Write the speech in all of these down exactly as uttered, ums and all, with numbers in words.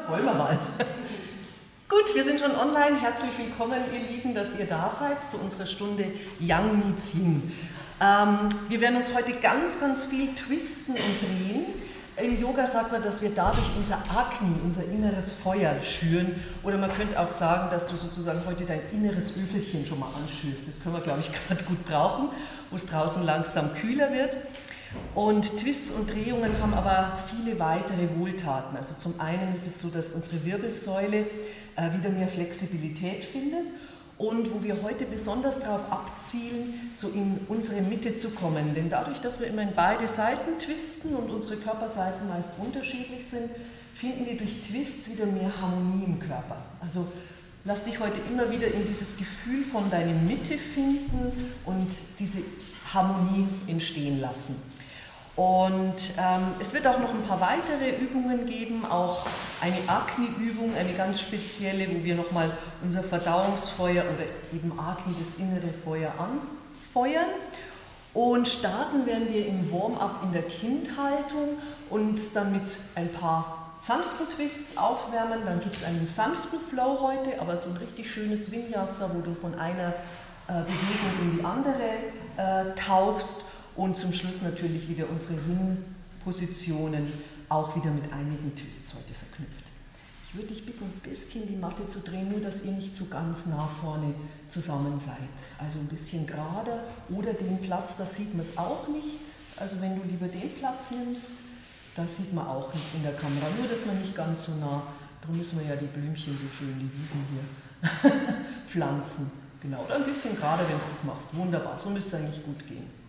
wollen wir mal. Gut, wir sind schon online. Herzlich willkommen, ihr Lieben, dass ihr da seid zu unserer Stunde Yang Meets Yin. Ähm, wir werden uns heute ganz, ganz viel twisten und drehen. Im Yoga sagt man, dass wir dadurch unser Agni, unser inneres Feuer schüren. Oder man könnte auch sagen, dass du sozusagen heute dein inneres Öfelchen schon mal anschürst. Das können wir, glaube ich, gerade gut brauchen, wo es draußen langsam kühler wird. Und Twists und Drehungen haben aber viele weitere Wohltaten. Also zum einen ist es so, dass unsere Wirbelsäule äh, wieder mehr Flexibilität findet und wo wir heute besonders darauf abzielen, so in unsere Mitte zu kommen. Denn dadurch, dass wir immer in beide Seiten twisten und unsere Körperseiten meist unterschiedlich sind, finden wir durch Twists wieder mehr Harmonie im Körper. Also lass dich heute immer wieder in dieses Gefühl von deiner Mitte finden und diese Harmonie entstehen lassen. Und ähm, es wird auch noch ein paar weitere Übungen geben, auch eine Agni-Übung, eine ganz spezielle, wo wir nochmal unser Verdauungsfeuer oder eben Agni, das innere Feuer, anfeuern. Und starten werden wir im Warm-up in der Kindhaltung und dann mit ein paar sanften Twists aufwärmen. Dann gibt es einen sanften Flow heute, aber so ein richtig schönes Vinyasa, wo du von einer äh, Bewegung in die andere äh, tauchst. Und zum Schluss natürlich wieder unsere Yin-Positionen, auch wieder mit einigen Twists heute verknüpft. Ich würde dich bitten, ein bisschen die Matte zu drehen, nur dass ihr nicht so ganz nah vorne zusammen seid. Also ein bisschen gerade oder den Platz, da sieht man es auch nicht. Also wenn du lieber den Platz nimmst, das sieht man auch nicht in der Kamera. Nur, dass man nicht ganz so nah, darum müssen wir ja die Blümchen so schön, die Wiesen hier pflanzen. Genau, oder ein bisschen gerade, wenn du das machst. Wunderbar, so müsste es eigentlich gut gehen.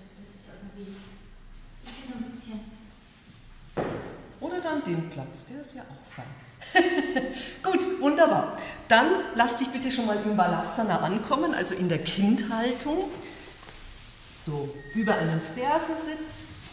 Ein bisschen. Oder dann den Platz, der ist ja auch fein. Gut, wunderbar. Dann lass dich bitte schon mal im Balasana ankommen, also in der Kindhaltung. So, über einen Fersensitz.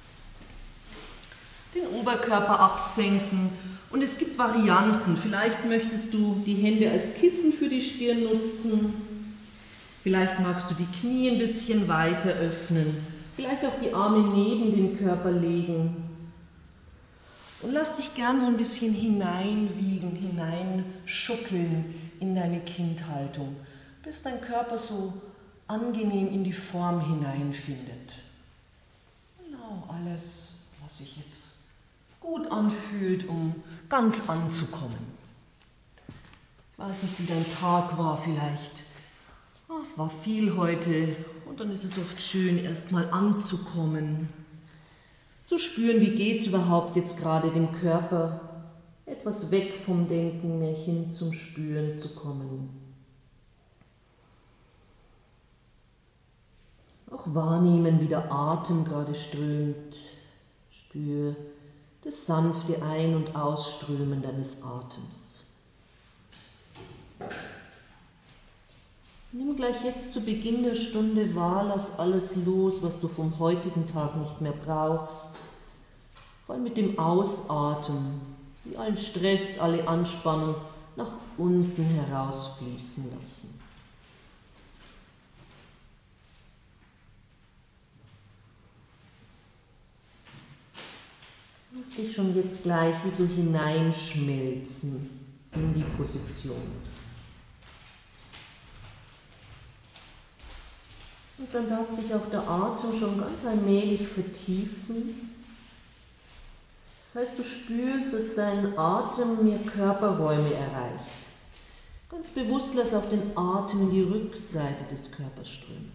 Den Oberkörper absenken. Und es gibt Varianten. Vielleicht möchtest du die Hände als Kissen für die Stirn nutzen. Vielleicht magst du die Knie ein bisschen weiter öffnen. Vielleicht auch die Arme neben den Körper legen. Und lass dich gern so ein bisschen hineinwiegen, hineinschuckeln in deine Kindhaltung, bis dein Körper so angenehm in die Form hineinfindet. Genau, alles, was sich jetzt gut anfühlt, um ganz anzukommen. Ich weiß nicht, wie dein Tag war vielleicht. Ach, war viel heute und dann ist es oft schön, erstmal anzukommen, zu spüren, wie geht es überhaupt jetzt gerade dem Körper, etwas weg vom Denken, mehr hin zum Spüren zu kommen. Auch wahrnehmen, wie der Atem gerade strömt, spür das sanfte Ein- und Ausströmen deines Atems. Nimm gleich jetzt zu Beginn der Stunde wahr, lass alles los, was du vom heutigen Tag nicht mehr brauchst. Vor allem mit dem Ausatmen, wie allen Stress, alle Anspannung nach unten herausfließen lassen. Lass dich schon jetzt gleich wie so hineinschmelzen in die Position. Und dann darf sich auch der Atem schon ganz allmählich vertiefen. Das heißt, du spürst, dass dein Atem mehr Körperräume erreicht. Ganz bewusst lass auch den Atem in die Rückseite des Körpers strömen.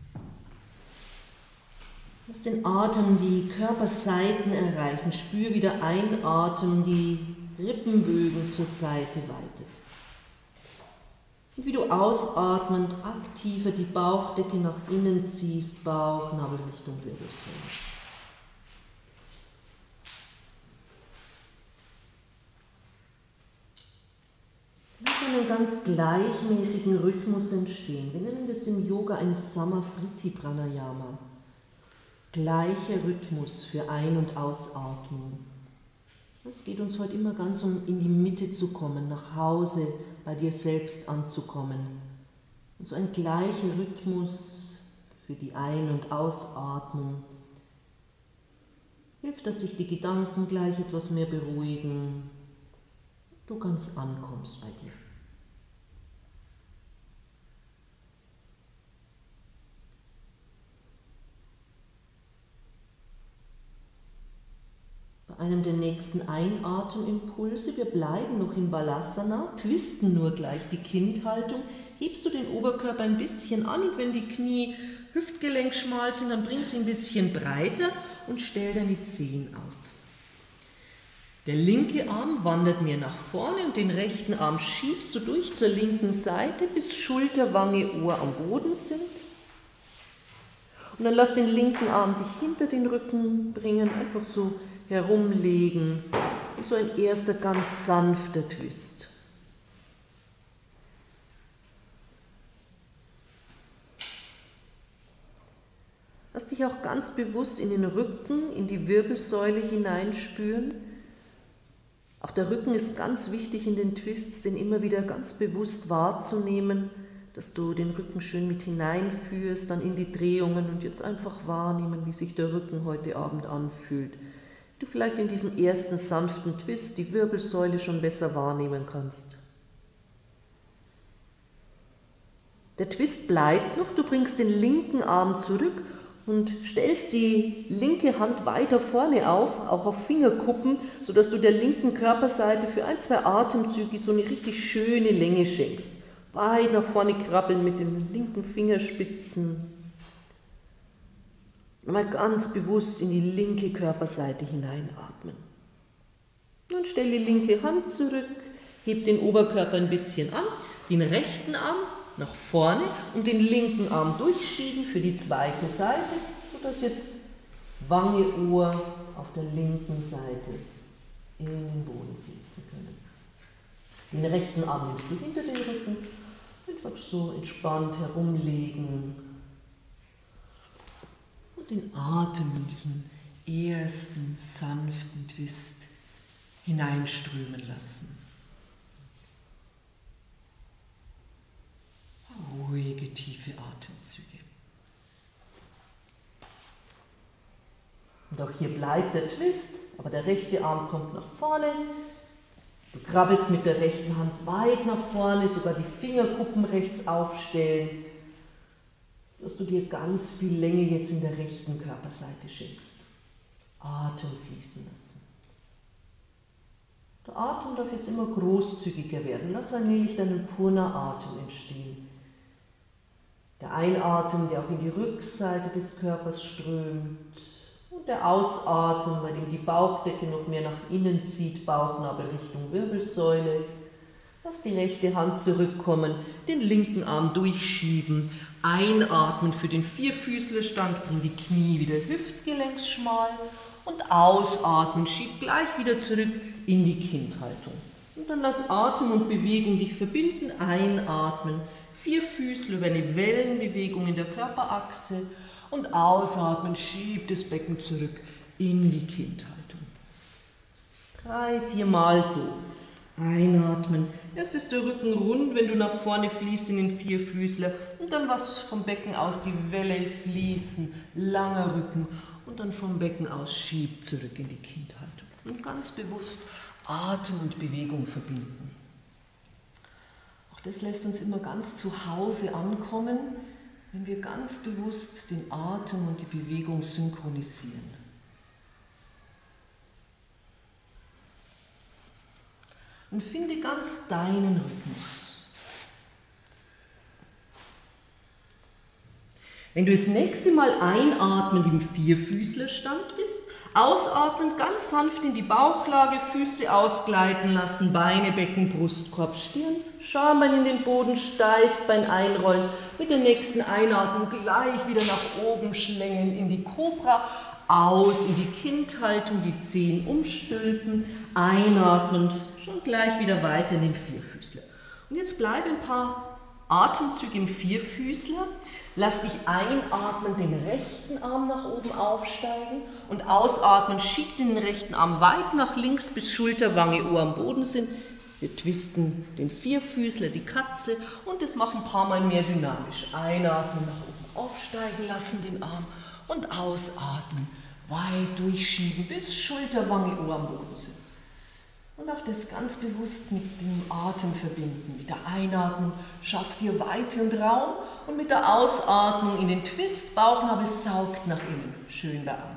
Lass den Atem die Körperseiten erreichen. Spür, wie der Einatmen die Rippenbögen zur Seite weitet. Und wie du ausatmend aktiver die Bauchdecke nach innen ziehst, Bauchnabel Richtung Wirbelsäule. Lass einen ganz gleichmäßigen Rhythmus entstehen. Wir nennen das im Yoga ein Samafriti Pranayama. Gleicher Rhythmus für Ein- und Ausatmung. Es geht uns heute immer ganz um in die Mitte zu kommen, nach Hause, bei dir selbst anzukommen. Und so ein gleicher Rhythmus für die Ein- und Ausatmung hilft, dass sich die Gedanken gleich etwas mehr beruhigen, du ganz ankommst bei dir. Bei einem der nächsten Einatemimpulse, wir bleiben noch in Balasana, twisten nur gleich die Kindhaltung, hebst du den Oberkörper ein bisschen an und wenn die Knie hüftgelenkschmal sind, dann bring sie ein bisschen breiter und stell dann die Zehen auf. Der linke Arm wandert mehr nach vorne und den rechten Arm schiebst du durch zur linken Seite, bis Schulter, Wange, Ohr am Boden sind. Und dann lass den linken Arm dich hinter den Rücken bringen, einfach so herumlegen und so ein erster ganz sanfter Twist. Lass dich auch ganz bewusst in den Rücken, in die Wirbelsäule hineinspüren. Auch der Rücken ist ganz wichtig in den Twists, den immer wieder ganz bewusst wahrzunehmen, dass du den Rücken schön mit hineinführst, dann in die Drehungen und jetzt einfach wahrnehmen, wie sich der Rücken heute Abend anfühlt. Du vielleicht in diesem ersten sanften Twist die Wirbelsäule schon besser wahrnehmen kannst. Der Twist bleibt noch, du bringst den linken Arm zurück und stellst die linke Hand weiter vorne auf, auch auf Fingerkuppen, sodass du der linken Körperseite für ein, zwei Atemzüge so eine richtig schöne Länge schenkst. Weit nach vorne krabbeln mit den linken Fingerspitzen. Mal ganz bewusst in die linke Körperseite hineinatmen. Und stell die linke Hand zurück, heb den Oberkörper ein bisschen an, den rechten Arm nach vorne und den linken Arm durchschieben für die zweite Seite, sodass jetzt Wange, Ohr auf der linken Seite in den Boden fließen können. Den rechten Arm nimmst du hinter den Rücken, einfach so entspannt herumlegen und den Atem in diesen ersten sanften Twist hineinströmen lassen. Ruhige, tiefe Atemzüge. Und auch hier bleibt der Twist, aber der rechte Arm kommt nach vorne. Du krabbelst mit der rechten Hand weit nach vorne, sogar die Fingerkuppen rechts aufstellen, dass du dir ganz viel Länge jetzt in der rechten Körperseite schenkst. Atem fließen lassen. Der Atem darf jetzt immer großzügiger werden. Lass allmählich deinen Purna-Atem entstehen. Der Einatmen, der auch in die Rückseite des Körpers strömt. Und der Ausatmen, bei dem die Bauchdecke noch mehr nach innen zieht, Bauchnabel Richtung Wirbelsäule. Lass die rechte Hand zurückkommen, den linken Arm durchschieben. Einatmen für den Vierfüßlerstand, bring die Knie wieder hüftgelenksschmal. Und ausatmen, schieb gleich wieder zurück in die Kindhaltung. Und dann lass Atem und Bewegung dich verbinden. Einatmen. Vierfüßler über eine Wellenbewegung in der Körperachse und ausatmen, schiebt das Becken zurück in die Kindhaltung. Drei, vier Mal so. Einatmen. Erst ist der Rücken rund, wenn du nach vorne fließt in den Vierfüßler und dann was vom Becken aus die Welle fließen, langer Rücken und dann vom Becken aus schiebt zurück in die Kindhaltung. Und ganz bewusst Atem und Bewegung verbinden. Das lässt uns immer ganz zu Hause ankommen, wenn wir ganz bewusst den Atem und die Bewegung synchronisieren. Und finde ganz deinen Rhythmus. Wenn du das nächste Mal einatmend im Vierfüßlerstand bist, ausatmen, ganz sanft in die Bauchlage, Füße ausgleiten lassen, Beine, Becken, Brustkorb, Stirn, Schambein in den Boden, Steißbein einrollen, mit der nächsten Einatmung gleich wieder nach oben schlängeln in die Kobra, aus in die Kindhaltung, die Zehen umstülpen, einatmen, schon gleich wieder weiter in den Vierfüßler. Und jetzt bleib ein paar Atemzüge im Vierfüßler. Lass dich einatmen, den rechten Arm nach oben aufsteigen und ausatmen, schieb den rechten Arm weit nach links, bis Schulter, Wange, Ohr am Boden sind. Wir twisten den Vierfüßler, die Katze und das machen ein paar Mal mehr dynamisch. Einatmen, nach oben aufsteigen lassen den Arm und ausatmen, weit durchschieben, bis Schulter, Wange, Ohr am Boden sind. Und auch das ganz bewusst mit dem Atem verbinden. Mit der Einatmung schafft ihr Weite und Raum und mit der Ausatmung in den Twist, Bauchnabel saugt nach innen. Schön warm.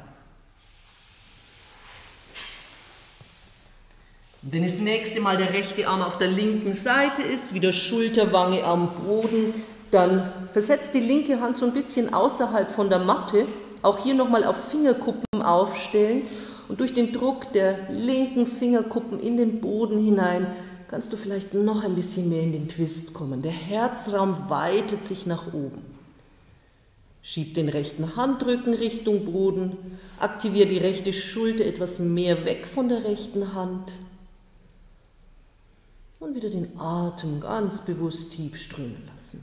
Und wenn das nächste Mal der rechte Arm auf der linken Seite ist, wieder Schulterwange am Boden, dann versetzt die linke Hand so ein bisschen außerhalb von der Matte. Auch hier nochmal auf Fingerkuppen aufstellen. Und durch den Druck der linken Fingerkuppen in den Boden hinein kannst du vielleicht noch ein bisschen mehr in den Twist kommen. Der Herzraum weitet sich nach oben. Schieb den rechten Handrücken Richtung Boden, aktiviere die rechte Schulter etwas mehr weg von der rechten Hand und wieder den Atem ganz bewusst tief strömen lassen.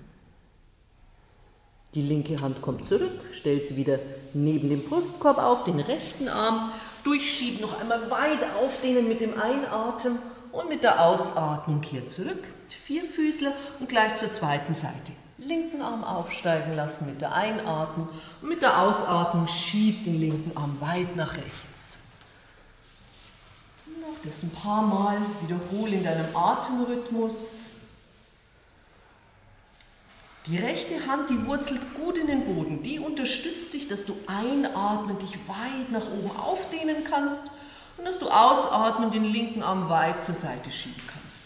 Die linke Hand kommt zurück, stell sie wieder neben dem Brustkorb auf, den rechten Arm durchschieben, noch einmal weit aufdehnen mit dem Einatmen und mit der Ausatmung kehrt zurück, Vierfüßler und gleich zur zweiten Seite. Linken Arm aufsteigen lassen mit der Einatmung und mit der Ausatmung schiebt den linken Arm weit nach rechts. Und das ein paar Mal wiederhole in deinem Atemrhythmus. Die rechte Hand, die wurzelt gut in den Boden, die unterstützt dich, dass du einatmend dich weit nach oben aufdehnen kannst und dass du ausatmend den linken Arm weit zur Seite schieben kannst.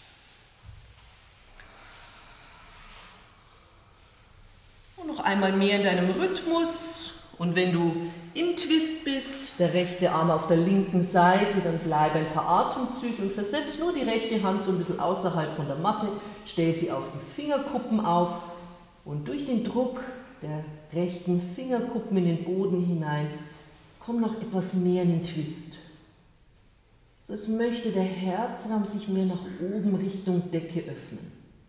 Und noch einmal mehr in deinem Rhythmus und wenn du im Twist bist, der rechte Arm auf der linken Seite, dann bleib ein paar Atemzüge und versetz nur die rechte Hand so ein bisschen außerhalb von der Matte, stell sie auf die Fingerkuppen auf und durch den Druck der rechten Fingerkuppen in den Boden hinein komm noch etwas mehr in den Twist. So als möchte der Herzraum sich mehr nach oben Richtung Decke öffnen.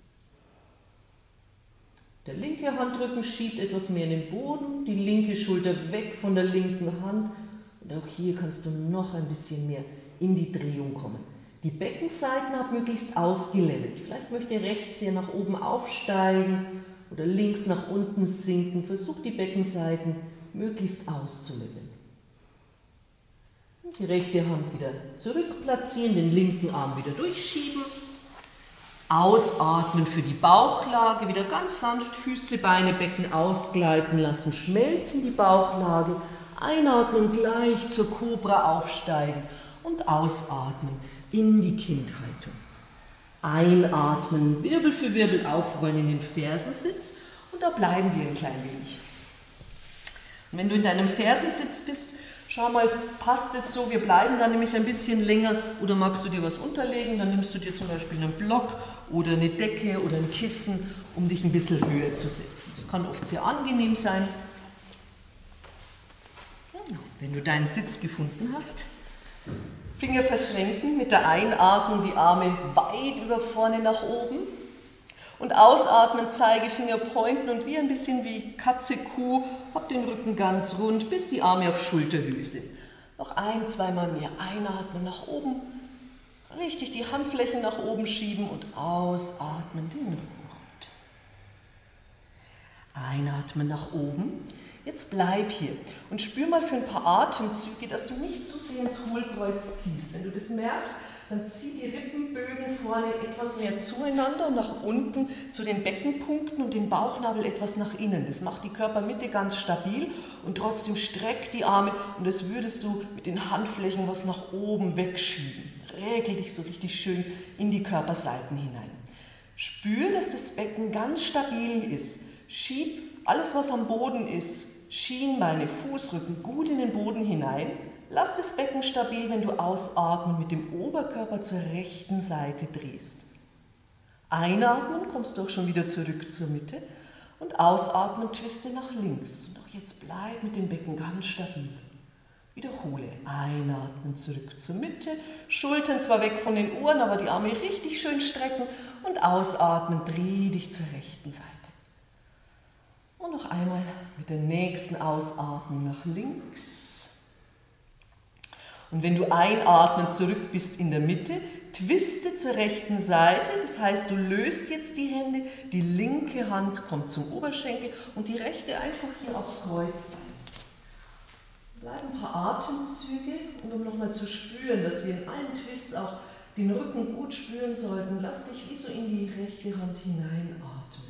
Der linke Handrücken schiebt etwas mehr in den Boden, die linke Schulter weg von der linken Hand und auch hier kannst du noch ein bisschen mehr in die Drehung kommen. Die Beckenseiten habt möglichst ausgelevelt. Vielleicht möchte rechts hier nach oben aufsteigen oder links nach unten sinken. Versuch die Beckenseiten möglichst auszuleveln. Die rechte Hand wieder zurück platzieren, den linken Arm wieder durchschieben. Ausatmen für die Bauchlage, wieder ganz sanft Füße, Beine, Becken ausgleiten lassen, schmelzen die Bauchlage, einatmen, gleich zur Kobra aufsteigen und ausatmen in die Kindhaltung. Einatmen, Wirbel für Wirbel aufrollen in den Fersensitz und da bleiben wir ein klein wenig. Und wenn du in deinem Fersensitz bist, schau mal, passt es so, wir bleiben da nämlich ein bisschen länger oder magst du dir was unterlegen, dann nimmst du dir zum Beispiel einen Block oder eine Decke oder ein Kissen, um dich ein bisschen höher zu setzen. Das kann oft sehr angenehm sein. Wenn du deinen Sitz gefunden hast, Finger verschränken, mit der Einatmung die Arme weit über vorne nach oben und ausatmen, Zeigefinger pointen und wie ein bisschen wie Katze, Kuh, hab den Rücken ganz rund, bis die Arme auf Schulterhöhe sind. Noch ein, zweimal mehr einatmen nach oben, richtig die Handflächen nach oben schieben und ausatmen, den Rücken rund. Einatmen nach oben. Jetzt bleib hier und spür mal für ein paar Atemzüge, dass du nicht zu sehr ins Hohlkreuz ziehst. Wenn du das merkst, dann zieh die Rippenbögen vorne etwas mehr zueinander und nach unten zu den Beckenpunkten und den Bauchnabel etwas nach innen. Das macht die Körpermitte ganz stabil und trotzdem streck die Arme und das würdest du mit den Handflächen was nach oben wegschieben. Regel dich so richtig schön in die Körperseiten hinein. Spür, dass das Becken ganz stabil ist. Schieb alles, was am Boden ist, Schienbeine, Fußrücken gut in den Boden hinein. Lass das Becken stabil, wenn du ausatmen mit dem Oberkörper zur rechten Seite drehst. Einatmen, kommst du auch schon wieder zurück zur Mitte und ausatmen, twiste nach links. Und auch jetzt bleib mit dem Becken ganz stabil. Wiederhole. Einatmen, zurück zur Mitte, Schultern zwar weg von den Ohren, aber die Arme richtig schön strecken und ausatmen, dreh dich zur rechten Seite. Und noch einmal mit der nächsten Ausatmung nach links. Und wenn du einatmen zurück bist in der Mitte, twiste zur rechten Seite, das heißt, du löst jetzt die Hände, die linke Hand kommt zum Oberschenkel und die rechte einfach hier aufs Kreuz. Bleiben ein paar Atemzüge und um nochmal zu spüren, dass wir in allen Twists auch den Rücken gut spüren sollten, lass dich wie so in die rechte Hand hineinatmen.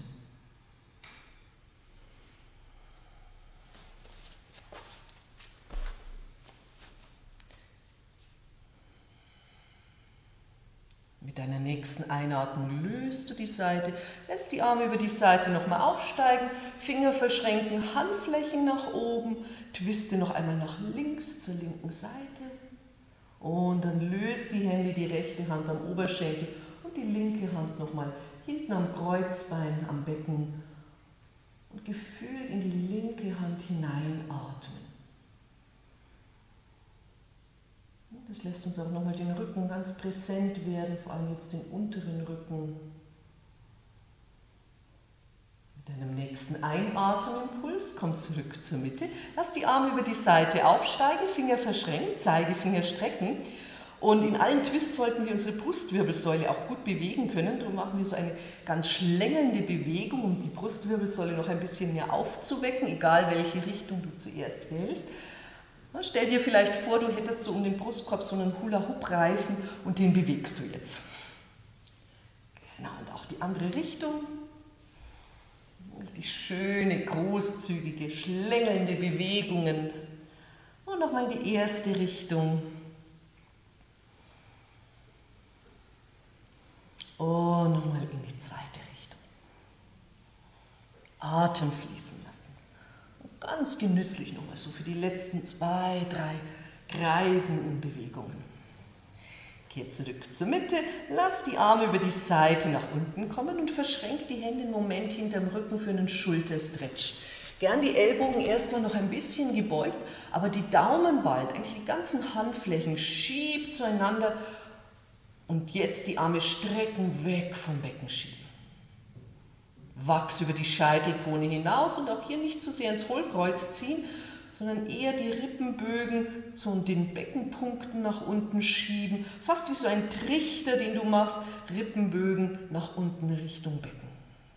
Mit deiner nächsten Einatmung löst du die Seite, lässt die Arme über die Seite nochmal aufsteigen, Finger verschränken, Handflächen nach oben, twiste noch einmal nach links zur linken Seite und dann löst die Hände, die rechte Hand am Oberschenkel und die linke Hand nochmal hinten am Kreuzbein, am Becken und gefühlt in die linke Hand hineinatmen. Das lässt uns auch nochmal den Rücken ganz präsent werden, vor allem jetzt den unteren Rücken. Mit deinem nächsten Einatemimpuls komm zurück zur Mitte. Lass die Arme über die Seite aufsteigen, Finger verschränkt, Zeigefinger strecken. Und in allen Twists sollten wir unsere Brustwirbelsäule auch gut bewegen können. Darum machen wir so eine ganz schlängelnde Bewegung, um die Brustwirbelsäule noch ein bisschen mehr aufzuwecken, egal welche Richtung du zuerst wählst. Stell dir vielleicht vor, du hättest so um den Brustkorb so einen Hula-Hoop-Reifen und den bewegst du jetzt. Genau, und auch die andere Richtung. Die schöne, großzügige, schlängelnde Bewegungen. Und nochmal in die erste Richtung. Und nochmal in die zweite Richtung. Atem fließen lassen. Ganz genüsslich nochmal so für die letzten zwei, drei kreisenden Bewegungen. Kehr zurück zur Mitte, lass die Arme über die Seite nach unten kommen und verschränk die Hände einen Moment hinterm Rücken für einen Schulterstretch. Gern die Ellbogen erstmal noch ein bisschen gebeugt, aber die Daumenballen, eigentlich die ganzen Handflächen, schieb zueinander und jetzt die Arme strecken, weg vom Becken schieben. Wachs über die Scheitelkrone hinaus und auch hier nicht zu sehr ins Hohlkreuz ziehen, sondern eher die Rippenbögen zu den Beckenpunkten nach unten schieben. Fast wie so ein Trichter, den du machst, Rippenbögen nach unten Richtung Becken.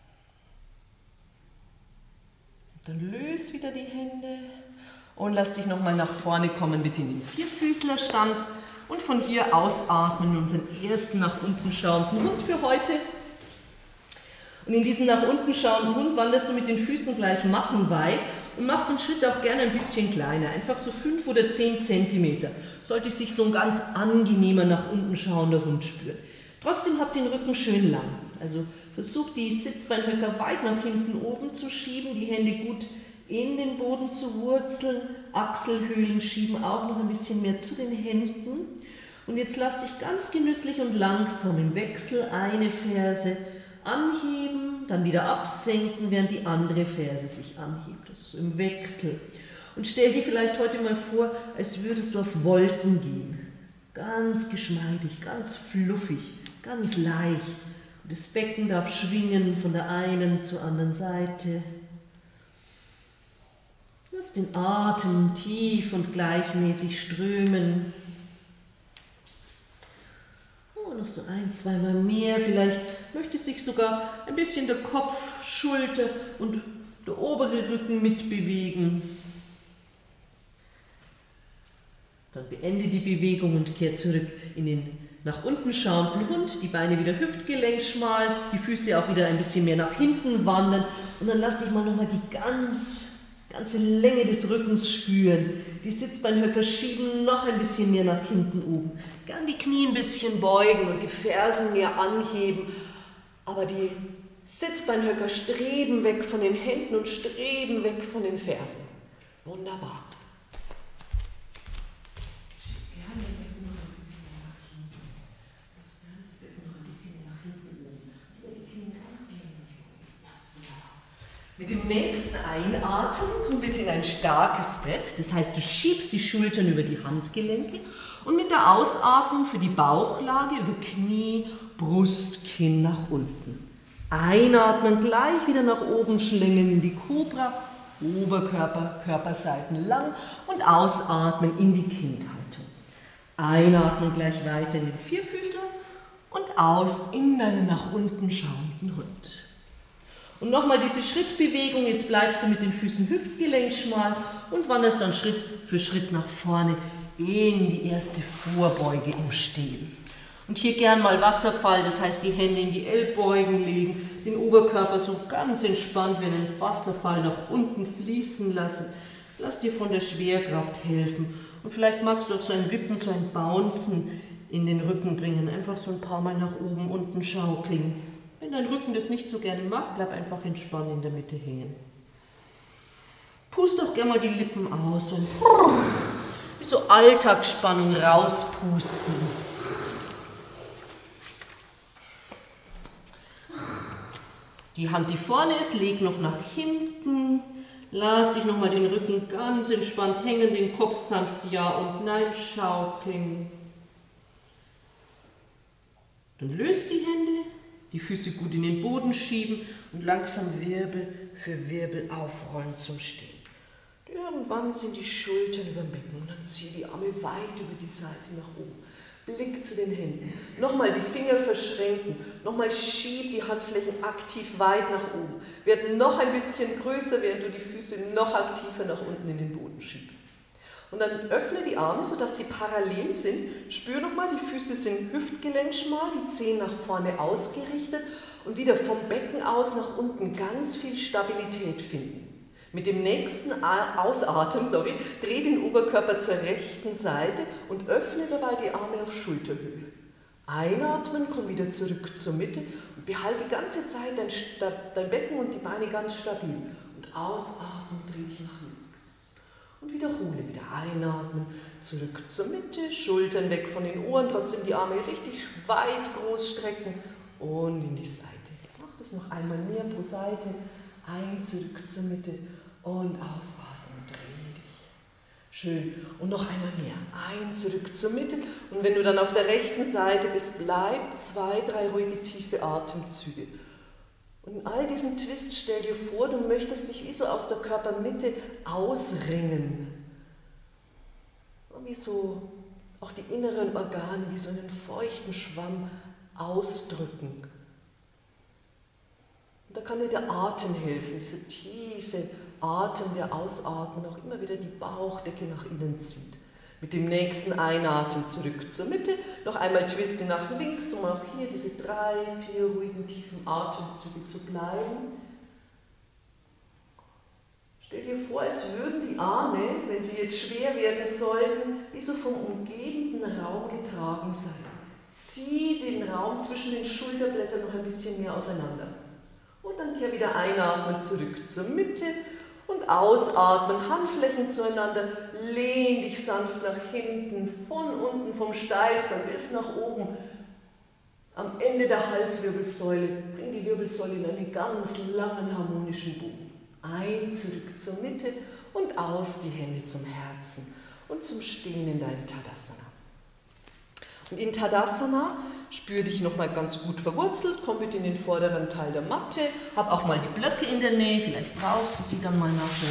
Dann löse wieder die Hände und lass dich nochmal nach vorne kommen, bitte in den Vierfüßlerstand und von hier ausatmen in unseren ersten nach unten schauenden Hund für heute. Und in diesen nach unten schauenden Hund wanderst du mit den Füßen gleich mattenweit und machst den Schritt auch gerne ein bisschen kleiner, einfach so fünf oder zehn Zentimeter. Sollte sich so ein ganz angenehmer nach unten schauender Hund spüren. Trotzdem habt den Rücken schön lang. Also versuch die Sitzbeinhöcker weit nach hinten oben zu schieben, die Hände gut in den Boden zu wurzeln, Achselhöhlen schieben auch noch ein bisschen mehr zu den Händen. Und jetzt lass dich ganz genüsslich und langsam im Wechsel eine Ferse anheben, dann wieder absenken, während die andere Ferse sich anhebt. Das ist so im Wechsel. Und stell dir vielleicht heute mal vor, als würdest du auf Wolken gehen. Ganz geschmeidig, ganz fluffig, ganz leicht. Und das Becken darf schwingen von der einen zur anderen Seite. Lass den Atem tief und gleichmäßig strömen. Noch so ein, zweimal mehr, vielleicht möchte sich sogar ein bisschen der Kopf, Schulter und der obere Rücken mitbewegen. Dann beende die Bewegung und kehr zurück in den nach unten schauenden Hund, die Beine wieder hüftgelenkschmal, die Füße auch wieder ein bisschen mehr nach hinten wandern und dann lass dich mal nochmal die ganz ganze Länge des Rückens spüren. Die Sitzbeinhöcker schieben noch ein bisschen mehr nach hinten oben. Gern die Knie ein bisschen beugen und die Fersen mehr anheben. Aber die Sitzbeinhöcker streben weg von den Händen und streben weg von den Fersen. Wunderbar. Gerne das Becken noch ein bisschen nach hinten. Das Becken noch ein bisschen nach hinten oben. Die Knie ganz gerne. Mit dem nächsten Einatmen komm bitte in ein starkes Bett. Das heißt, du schiebst die Schultern über die Handgelenke und mit der Ausatmung für die Bauchlage über Knie, Brust, Kinn nach unten. Einatmen, gleich wieder nach oben schlängeln in die Kobra, Oberkörper, Körperseiten lang und ausatmen in die Kindhaltung. Einatmen gleich weiter in den Vierfüßler und aus in deinen nach unten schauenden Hund. Und nochmal diese Schrittbewegung, jetzt bleibst du mit den Füßen hüftgelenkschmal und wanderst dann Schritt für Schritt nach vorne in die erste Vorbeuge im Stehen. Und hier gern mal Wasserfall, das heißt die Hände in die Ellbeugen legen, den Oberkörper so ganz entspannt wie einen Wasserfall nach unten fließen lassen. Lass dir von der Schwerkraft helfen. Und vielleicht magst du auch so ein Wippen, so ein Bouncen in den Rücken bringen. Einfach so ein paar Mal nach oben, unten schaukeln. Wenn dein Rücken das nicht so gerne mag, bleib einfach entspannt in der Mitte hängen. Pust doch gerne mal die Lippen aus und wie so Alltagsspannung rauspusten. Die Hand, die vorne ist, leg noch nach hinten. Lass dich nochmal den Rücken ganz entspannt hängen, den Kopf sanft Ja und Nein schaukeln. Dann löst die Hände, die Füße gut in den Boden schieben und langsam Wirbel für Wirbel aufrollen zum Stehen. Irgendwann sind die Schultern über dem Becken und dann zieh die Arme weit über die Seite nach oben. Blick zu den Händen. Nochmal die Finger verschränken. Nochmal schieb die Handflächen aktiv weit nach oben. Werd noch ein bisschen größer, während du die Füße noch aktiver nach unten in den Boden schiebst. Und dann öffne die Arme, sodass sie parallel sind. Spür nochmal, die Füße sind hüftgelenkschmal, die Zehen nach vorne ausgerichtet und wieder vom Becken aus nach unten ganz viel Stabilität finden. Mit dem nächsten Ausatmen, sorry, dreh den Oberkörper zur rechten Seite und öffne dabei die Arme auf Schulterhöhe. Einatmen, komm wieder zurück zur Mitte und behalte die ganze Zeit dein, dein Becken und die Beine ganz stabil. Und ausatmen, dreh dich nach links. Und wiederhole wieder einatmen, zurück zur Mitte, Schultern weg von den Ohren, trotzdem die Arme richtig weit groß strecken und in die Seite. Mach das noch einmal mehr pro Seite. Ein, zurück zur Mitte und ausatmen, dreh dich. Schön. Und noch einmal mehr. Ein, zurück zur Mitte. Und wenn du dann auf der rechten Seite bist, bleib zwei, drei ruhige, tiefe Atemzüge. Und in all diesen Twists stell dir vor, du möchtest dich wie so aus der Körpermitte ausringen. Wie so auch die inneren Organe, wie so einen feuchten Schwamm ausdrücken. Und da kann dir der Atem helfen, dieser tiefe Atem, der Ausatmen auch immer wieder die Bauchdecke nach innen zieht. Mit dem nächsten Einatmen zurück zur Mitte, noch einmal twiste nach links, um auch hier diese drei, vier ruhigen, tiefen Atemzüge zu bleiben. Stell dir vor, es würden die Arme, wenn sie jetzt schwer werden sollten, wie so vom umgebenden Raum getragen sein. Zieh den Raum zwischen den Schulterblättern noch ein bisschen mehr auseinander. Und dann hier wieder einatmen, zurück zur Mitte und ausatmen, Handflächen zueinander, lehn dich sanft nach hinten, von unten vom Steißbein bis nach oben. Am Ende der Halswirbelsäule, bring die Wirbelsäule in einen ganz langen harmonischen Bogen. Ein, zurück zur Mitte und aus, die Hände zum Herzen und zum Stehen in deinem Tadasana. Und in Tadasana spür dich nochmal ganz gut verwurzelt, komm bitte in den vorderen Teil der Matte, hab auch mal die Blöcke in der Nähe, vielleicht brauchst du sie dann mal nachher.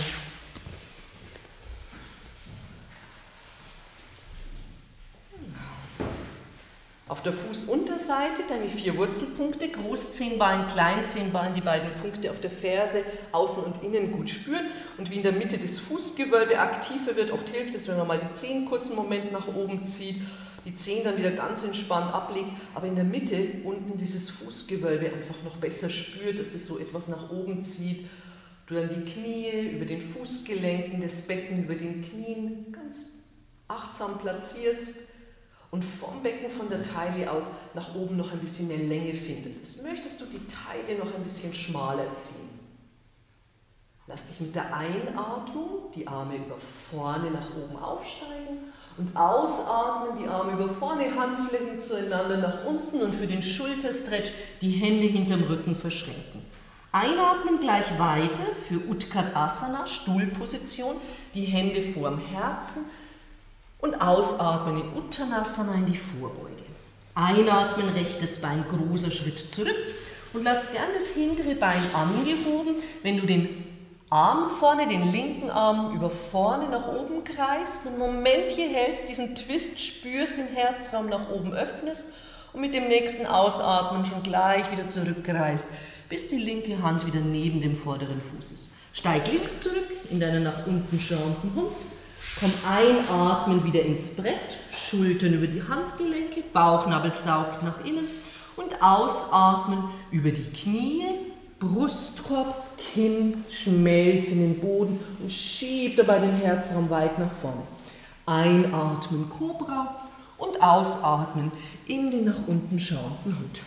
Auf der Fußunterseite deine vier Wurzelpunkte, Großzehenballen, Kleinzehenballen, die beiden Punkte auf der Ferse, außen und innen gut spüren und wie in der Mitte das Fußgewölbe aktiver wird. Oft hilft es, wenn man mal die Zehen kurz einen Moment nach oben zieht, die Zehen dann wieder ganz entspannt ablegt, aber in der Mitte unten dieses Fußgewölbe einfach noch besser spürt, dass das so etwas nach oben zieht. Du dann die Knie über den Fußgelenken, das Becken über den Knien ganz achtsam platzierst. Und vom Becken, von der Taille aus nach oben noch ein bisschen mehr Länge findest. Jetzt möchtest du die Taille noch ein bisschen schmaler ziehen. Lass dich mit der Einatmung die Arme über vorne nach oben aufsteigen und ausatmen, die Arme über vorne, Handflächen zueinander nach unten und für den Schulterstretch die Hände hinterm Rücken verschränken. Einatmen gleich weiter für Utkatasana, Stuhlposition, die Hände vorm Herzen. Und ausatmen in Uttanasana in die Vorbeuge. Einatmen, rechtes Bein, großer Schritt zurück und lass gern das hintere Bein angehoben. Wenn du den Arm vorne, den linken Arm über vorne nach oben kreist, einen Moment hier hältst, diesen Twist spürst, den Herzraum nach oben öffnest und mit dem nächsten Ausatmen schon gleich wieder zurückkreist, bis die linke Hand wieder neben dem vorderen Fuß ist. Steig links zurück in deinen nach unten schauenden Hund. Komm einatmen wieder ins Brett, Schultern über die Handgelenke, Bauchnabel saugt nach innen und ausatmen über die Knie, Brustkorb, Kinn schmelzt in den Boden und schieb dabei den Herzraum weit nach vorne. Einatmen Kobra und ausatmen in den nach unten schauenden Hund.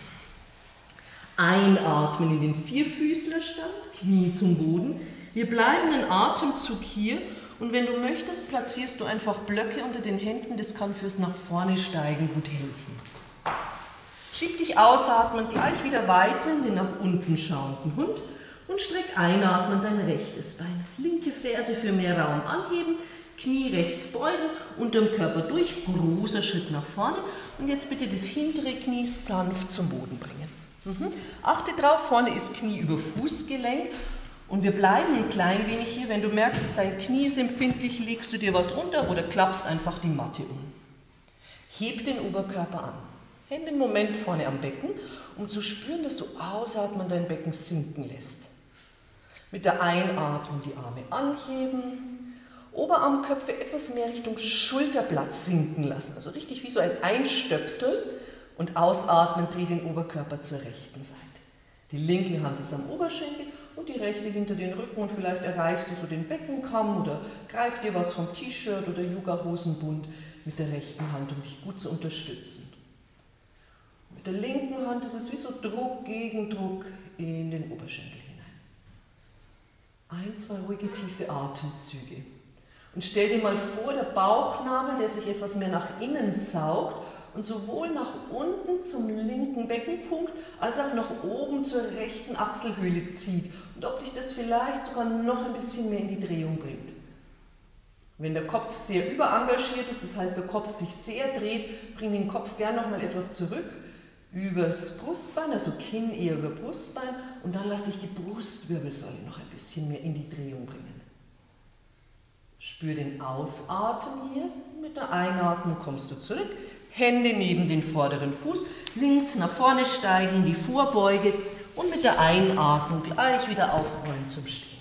Einatmen in den Vierfüßlerstand, Knie zum Boden. Wir bleiben einen Atemzug hier und wenn du möchtest, platzierst du einfach Blöcke unter den Händen. Das kann fürs nach vorne steigen gut helfen. Schieb dich ausatmen gleich wieder weiter in den nach unten schauenden Hund und streck einatmen dein rechtes Bein. Linke Ferse für mehr Raum anheben, Knie rechts beugen, unterm Körper durch, großer Schritt nach vorne und jetzt bitte das hintere Knie sanft zum Boden bringen. Mhm. Achte drauf, vorne ist Knie über Fußgelenk und wir bleiben ein klein wenig hier. Wenn du merkst, dein Knie ist empfindlich, legst du dir was runter oder klappst einfach die Matte um. Heb den Oberkörper an. Hände einen Moment vorne am Becken, um zu spüren, dass du ausatmen dein Becken sinken lässt. Mit der Einatmung die Arme anheben, Oberarmköpfe etwas mehr Richtung Schulterblatt sinken lassen, also richtig wie so ein Einstöpsel und ausatmen, dreh den Oberkörper zur rechten Seite. Die linke Hand ist am Oberschenkel und die rechte hinter den Rücken und vielleicht erreichst du so den Beckenkamm oder greif dir was vom T-Shirt oder Yoga-Hosenbund mit der rechten Hand, um dich gut zu unterstützen. Mit der linken Hand ist es wie so Druck gegen Druck in den Oberschenkel hinein. Ein, zwei ruhige, tiefe Atemzüge. Und stell dir mal vor, der Bauchnabel, der sich etwas mehr nach innen saugt und sowohl nach unten zum linken Beckenpunkt als auch nach oben zur rechten Achselhöhle zieht. Und ob dich das vielleicht sogar noch ein bisschen mehr in die Drehung bringt. Wenn der Kopf sehr überengagiert ist, das heißt der Kopf sich sehr dreht, bring den Kopf gern noch mal etwas zurück. Übers Brustbein, also Kinn eher über Brustbein und dann lasse ich die Brustwirbelsäule noch ein bisschen mehr in die Drehung bringen. Spür den Ausatmen hier, mit der Einatmung kommst du zurück, Hände neben den vorderen Fuß, links nach vorne steigen in die Vorbeuge und mit der Einatmung gleich wieder aufrollen zum Stehen.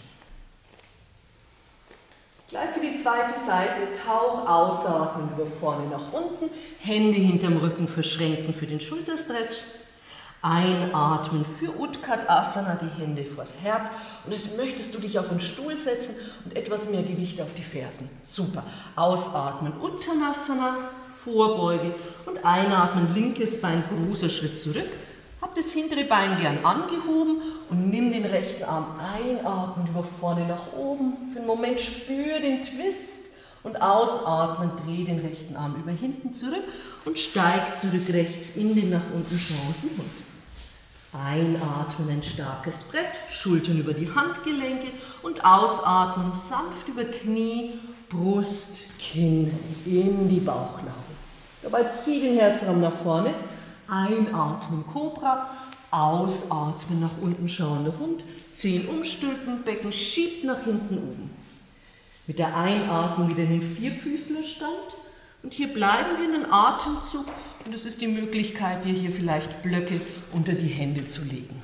Gleich für die zweite Seite, Tauch, ausatmen über vorne nach unten, Hände hinterm Rücken verschränken für den Schulterstretch. Einatmen für Utkatasana, die Hände vors Herz. Und jetzt möchtest du dich auf einen Stuhl setzen und etwas mehr Gewicht auf die Fersen. Super. Ausatmen, Uttanasana, Vorbeuge und einatmen, linkes Bein, großer Schritt zurück. Hab das hintere Bein gern angehoben und nimm den rechten Arm einatmen über vorne nach oben. Für einen Moment spür den Twist und ausatmen, dreh den rechten Arm über hinten zurück und steig zurück rechts in den nach unten schauenden Hund. Einatmen, ein starkes Brett, Schultern über die Handgelenke und ausatmen, sanft über Knie, Brust, Kinn in die Bauchnabel. Dabei zieh den Herzraum nach vorne. Einatmen, Kobra, ausatmen, nach unten schauender Hund, Zehen umstülpen, Becken schiebt nach hinten oben. Mit der Einatmung wieder in den Vierfüßlerstand und hier bleiben wir in den Atemzug und es ist die Möglichkeit, dir hier vielleicht Blöcke unter die Hände zu legen.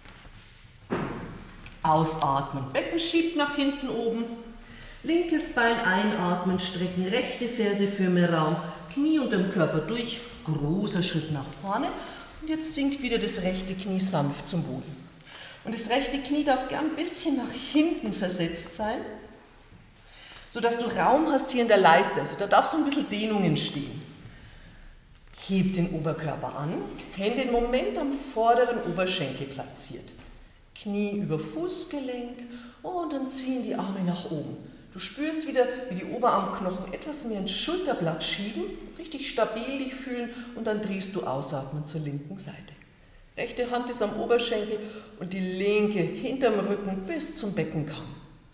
Ausatmen, Becken schiebt nach hinten oben, linkes Bein einatmen, strecken, rechte Ferse für mehr Raum, Knie unterm Körper durch, großer Schritt nach vorne und jetzt sinkt wieder das rechte Knie sanft zum Boden. Und das rechte Knie darf gern ein bisschen nach hinten versetzt sein, sodass du Raum hast hier in der Leiste, also da darf so ein bisschen Dehnung entstehen. Heb den Oberkörper an, Hände im Moment am vorderen Oberschenkel platziert. Knie über Fußgelenk und dann ziehen die Arme nach oben. Du spürst wieder, wie die Oberarmknochen etwas mehr ins Schulterblatt schieben, richtig stabil dich fühlen und dann drehst du ausatmen zur linken Seite. Rechte Hand ist am Oberschenkel und die linke hinterm Rücken bis zum Beckenkamm.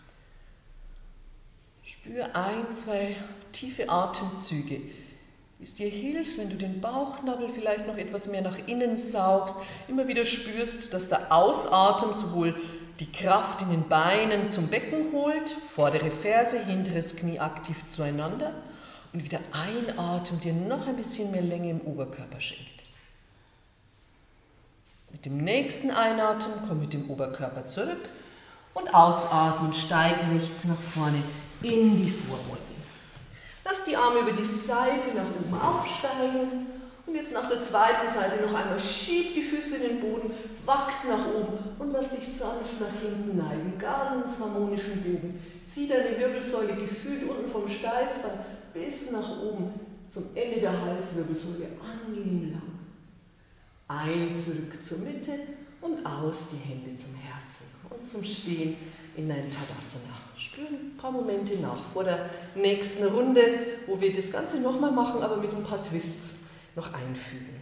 Spür ein, zwei tiefe Atemzüge, wie es dir hilft, wenn du den Bauchnabel vielleicht noch etwas mehr nach innen saugst, immer wieder spürst, dass der Ausatmen sowohl die Kraft in den Beinen zum Becken holt, vordere Ferse, hinteres Knie aktiv zueinander und wieder einatmen, dir noch ein bisschen mehr Länge im Oberkörper schenkt. Mit dem nächsten Einatmen komm mit dem Oberkörper zurück Und ausatmen, steig rechts nach vorne in die Vorbeuge. Lass die Arme über die Seite nach oben aufsteigen. Und jetzt nach der zweiten Seite noch einmal schieb die Füße in den Boden, wachs nach oben und lass dich sanft nach hinten neigen. Ganz harmonischen Bogen. Zieh deine Wirbelsäule gefühlt unten vom Steißbein bis nach oben zum Ende der Halswirbelsäule angenehm lang. Ein zurück zur Mitte und aus die Hände zum Herzen und zum Stehen in dein Tadasana. Spür ein paar Momente nach vor der nächsten Runde, wo wir das Ganze nochmal machen, aber mit ein paar Twists noch einfügen.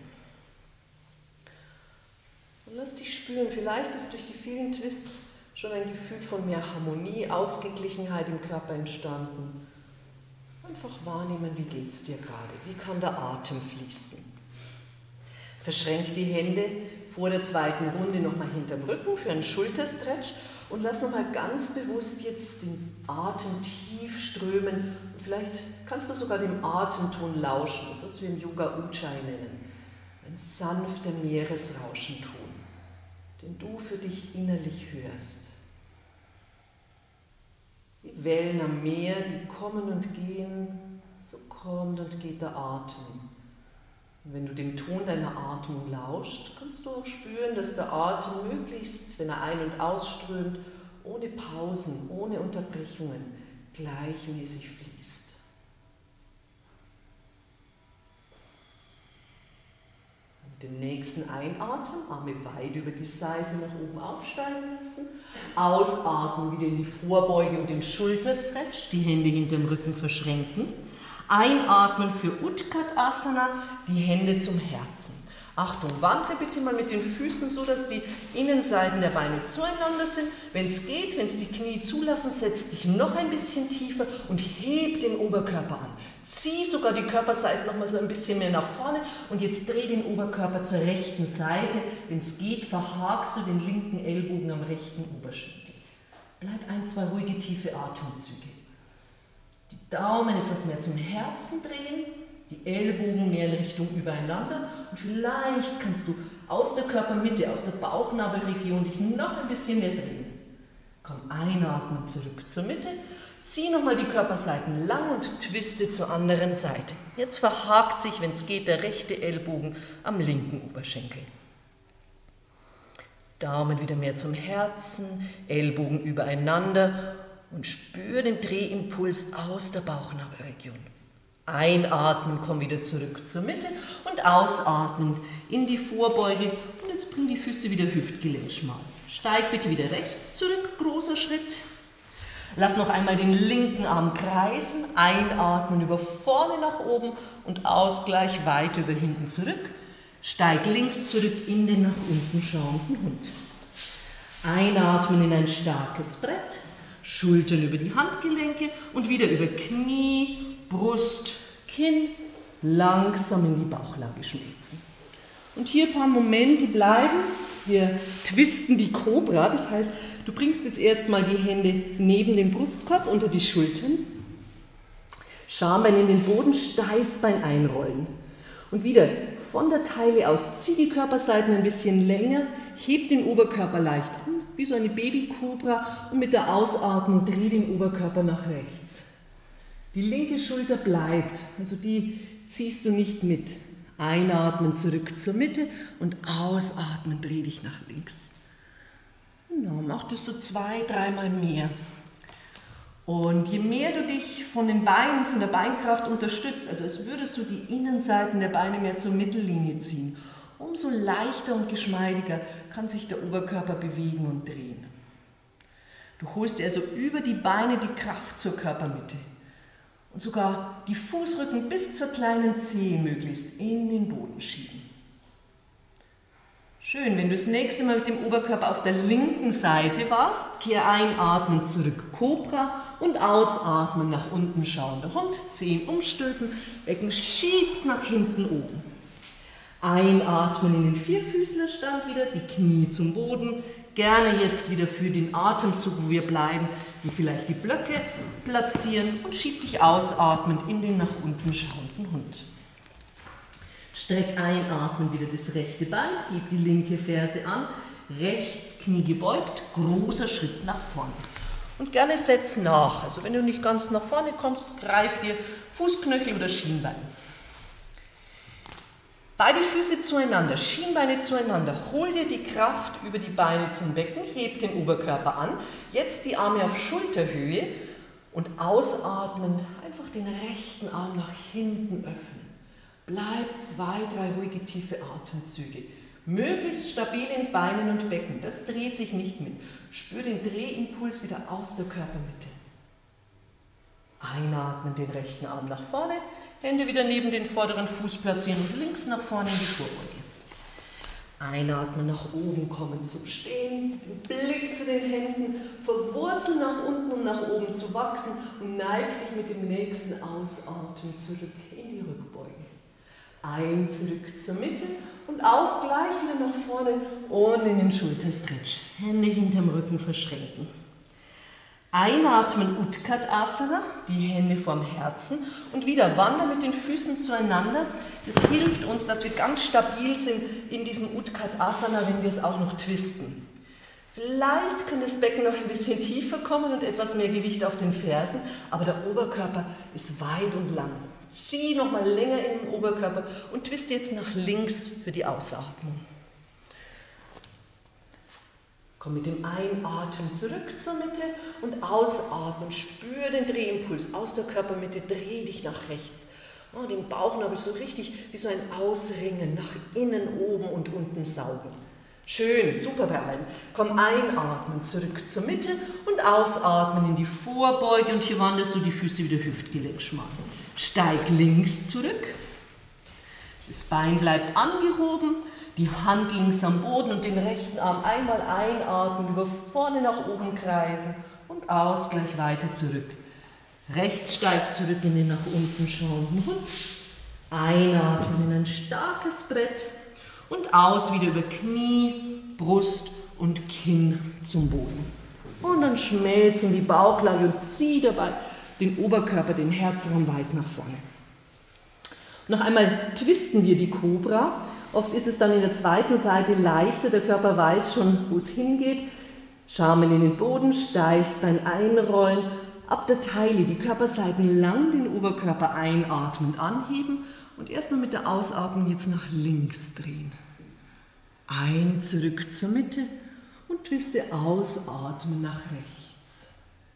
Und lass dich spüren, vielleicht ist durch die vielen Twists schon ein Gefühl von mehr Harmonie, Ausgeglichenheit im Körper entstanden. Einfach wahrnehmen, wie geht es dir gerade, wie kann der Atem fließen. Verschränk die Hände vor der zweiten Runde nochmal hinterm Rücken für einen Schulterstretch und lass nochmal ganz bewusst jetzt den Atem tief strömen. Und vielleicht kannst du sogar dem Atemton lauschen, das was wir im Yoga Ujjayi nennen. Ein sanfter Meeresrauschenton, den du für dich innerlich hörst. Die Wellen am Meer, die kommen und gehen, so kommt und geht der Atem. Und wenn du dem Ton deiner Atmung lauscht, kannst du auch spüren, dass der Atem möglichst, wenn er ein- und ausströmt, ohne Pausen, ohne Unterbrechungen, gleichmäßig fließt. Mit dem nächsten Einatmen, Arme weit über die Seite nach oben aufsteigen lassen. Ausatmen, wieder in die Vorbeuge und den Schulterstretch, die Hände hinterm Rücken verschränken. Einatmen für Utkatasana, die Hände zum Herzen. Achtung, wandere bitte mal mit den Füßen so, dass die Innenseiten der Beine zueinander sind. Wenn es geht, wenn es die Knie zulassen, setz dich noch ein bisschen tiefer und heb den Oberkörper an. Zieh sogar die Körperseite noch mal so ein bisschen mehr nach vorne und jetzt dreh den Oberkörper zur rechten Seite. Wenn es geht, verhakst du den linken Ellbogen am rechten Oberschenkel. Bleib ein, zwei ruhige, tiefe Atemzüge. Die Daumen etwas mehr zum Herzen drehen, die Ellbogen mehr in Richtung übereinander und vielleicht kannst du aus der Körpermitte, aus der Bauchnabelregion dich noch ein bisschen mehr drehen. Komm, einatmen, zurück zur Mitte, zieh nochmal die Körperseiten lang und twiste zur anderen Seite. Jetzt verhakt sich, wenn es geht, der rechte Ellbogen am linken Oberschenkel. Daumen wieder mehr zum Herzen, Ellbogen übereinander und spür den Drehimpuls aus der Bauchnabelregion. Einatmen, komm wieder zurück zur Mitte und ausatmen in die Vorbeuge und jetzt bring die Füße wieder hüftgelenkschmal. Steig bitte wieder rechts zurück, großer Schritt. Lass noch einmal den linken Arm kreisen, einatmen über vorne nach oben und Ausgleich weiter über hinten zurück. Steig links zurück in den nach unten schauenden Hund. Einatmen in ein starkes Brett. Schultern über die Handgelenke und wieder über Knie, Brust, Kinn, langsam in die Bauchlage schmelzen. Und hier ein paar Momente bleiben. Wir twisten die Cobra, das heißt, du bringst jetzt erstmal die Hände neben den Brustkorb unter die Schultern. Schambein in den Boden, Steißbein einrollen. Und wieder von der Taille aus, zieh die Körperseiten ein bisschen länger, heb den Oberkörper leicht an, wie so eine Babykobra und mit der Ausatmung dreh den Oberkörper nach rechts. Die linke Schulter bleibt, also die ziehst du nicht mit. Einatmen zurück zur Mitte und ausatmen, dreh dich nach links. Genau, mach das so zwei, dreimal mehr. Und je mehr du dich von den Beinen, von der Beinkraft unterstützt, also als würdest du die Innenseiten der Beine mehr zur Mittellinie ziehen, umso leichter und geschmeidiger kann sich der Oberkörper bewegen und drehen. Du holst dir also über die Beine die Kraft zur Körpermitte und sogar die Fußrücken bis zur kleinen Zehe möglichst in den Boden schieben. Schön, wenn du das nächste Mal mit dem Oberkörper auf der linken Seite warst, kehr einatmen zurück, Cobra und ausatmen nach unten schauender Hund, Zehen umstülpen, Becken schiebt nach hinten oben. Einatmen in den Vierfüßlerstand wieder, die Knie zum Boden, gerne jetzt wieder für den Atemzug, wo wir bleiben, und vielleicht die Blöcke platzieren und schieb dich ausatmend in den nach unten schauenden Hund. Streck einatmen wieder das rechte Bein, heb die linke Ferse an, rechts Knie gebeugt, großer Schritt nach vorne. Und gerne setz nach. Also wenn du nicht ganz nach vorne kommst, greif dir Fußknöchel oder Schienbein. Beide Füße zueinander, Schienbeine zueinander. Hol dir die Kraft über die Beine zum Becken, heb den Oberkörper an. Jetzt die Arme auf Schulterhöhe und ausatmend einfach den rechten Arm nach hinten öffnen. Bleib zwei, drei ruhige, tiefe Atemzüge. Möglichst stabil in Beinen und Becken, das dreht sich nicht mit. Spür den Drehimpuls wieder aus der Körpermitte. Einatmen, den rechten Arm nach vorne, Hände wieder neben den vorderen Fuß platzieren und links nach vorne in die Vorbeuge. Einatmen, nach oben kommen zum Stehen, den Blick zu den Händen, verwurzeln nach unten, um nach oben zu wachsen und neig dich mit dem nächsten Ausatmen zurück in die Rückbeuge. Ein, zurück zur Mitte und aus, gleich wieder nach vorne und in den Schulterstretch. Hände hinterm Rücken verschränken. Einatmen, Utkatasana, die Hände vorm Herzen und wieder wandern mit den Füßen zueinander. Das hilft uns, dass wir ganz stabil sind in diesem Utkatasana, wenn wir es auch noch twisten. Vielleicht kann das Becken noch ein bisschen tiefer kommen und etwas mehr Gewicht auf den Fersen, aber der Oberkörper ist weit und lang. Zieh nochmal länger in den Oberkörper und twiste jetzt nach links für die Ausatmung. Komm mit dem Einatmen zurück zur Mitte und ausatmen. Spür den Drehimpuls aus der Körpermitte, dreh dich nach rechts. Oh, den Bauchnabel so richtig wie so ein Ausringen, nach innen, oben und unten saugen. Schön, super bei allen. Komm, einatmen zurück zur Mitte und ausatmen in die Vorbeuge und hier wanderst du die Füße wieder hüftgelenkschmal. Steig links zurück, das Bein bleibt angehoben, die Hand links am Boden und den rechten Arm einmal einatmen, über vorne nach oben kreisen und aus, gleich weiter zurück. Rechts steigt zurück in den nach unten schauenden Hund. Einatmen in ein starkes Brett und aus wieder über Knie, Brust und Kinn zum Boden. Und dann schmelzen die Bauchlage und zieh dabei den Oberkörper, den Herzraum weit nach vorne. Noch einmal twisten wir die Cobra. Oft ist es dann in der zweiten Seite leichter, der Körper weiß schon, wo es hingeht. Schammen in den Boden, Steißbein einrollen, ab der Taille die Körperseiten lang, den Oberkörper einatmend anheben und erstmal mit der Ausatmung jetzt nach links drehen. Ein, zurück zur Mitte und twiste ausatmen nach rechts.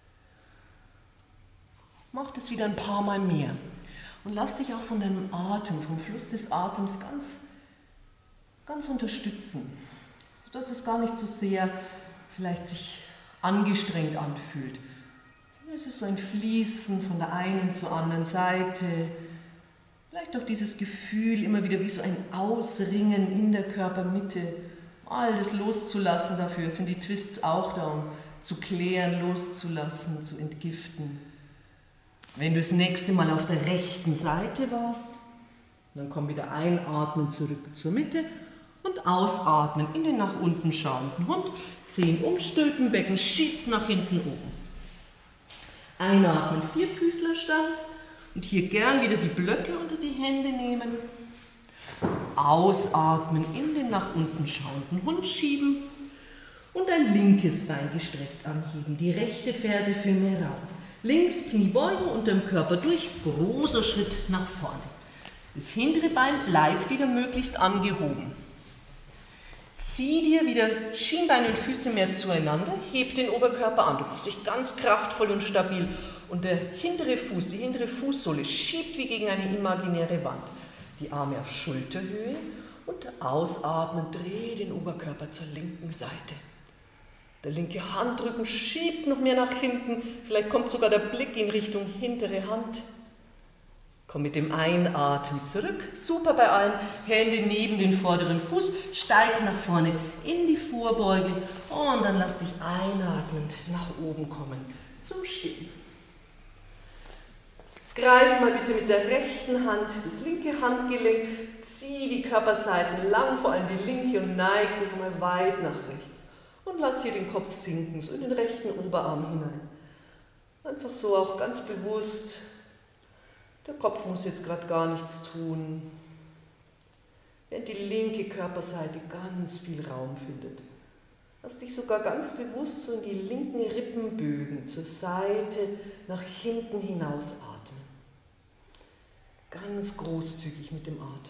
Mach das wieder ein paar Mal mehr und lass dich auch von deinem Atem, vom Fluss des Atems ganz ganz unterstützen, sodass es gar nicht so sehr vielleicht sich angestrengt anfühlt. Es ist so ein Fließen von der einen zur anderen Seite, vielleicht auch dieses Gefühl immer wieder wie so ein Ausringen in der Körpermitte, alles loszulassen dafür, sind die Twists auch da, um zu klären, loszulassen, zu entgiften. Wenn du das nächste Mal auf der rechten Seite warst, dann komm wieder einatmen zurück zur Mitte und ausatmen in den nach unten schauenden Hund. Zehen umstülpen, Becken schiebt nach hinten oben. Einatmen, Vierfüßlerstand und hier gern wieder die Blöcke unter die Hände nehmen. Ausatmen, in den nach unten schauenden Hund schieben und ein linkes Bein gestreckt anheben. Die rechte Ferse für mehr Raum. Links Knie beugen, unterm Körper durch, großer Schritt nach vorne. Das hintere Bein bleibt wieder möglichst angehoben. Zieh dir wieder Schienbeine und Füße mehr zueinander, heb den Oberkörper an. Du machst dich ganz kraftvoll und stabil. Und der hintere Fuß, die hintere Fußsohle schiebt wie gegen eine imaginäre Wand. Die Arme auf Schulterhöhe und ausatmen, dreh den Oberkörper zur linken Seite. Der linke Handrücken schiebt noch mehr nach hinten, vielleicht kommt sogar der Blick in Richtung hintere Hand. Komm mit dem Einatmen zurück, super bei allen, Hände neben den vorderen Fuß, steig nach vorne in die Vorbeuge und dann lass dich einatmend nach oben kommen zum Stehen. Greif mal bitte mit der rechten Hand das linke Handgelenk, zieh die Körperseiten lang, vor allem die linke und neig dich mal weit nach rechts. Und lass hier den Kopf sinken, so in den rechten Oberarm hinein. Einfach so auch ganz bewusst. Der Kopf muss jetzt gerade gar nichts tun, während die linke Körperseite ganz viel Raum findet. Lass dich sogar ganz bewusst so in die linken Rippenbögen zur Seite nach hinten hinaus atmen. Ganz großzügig mit dem Atem.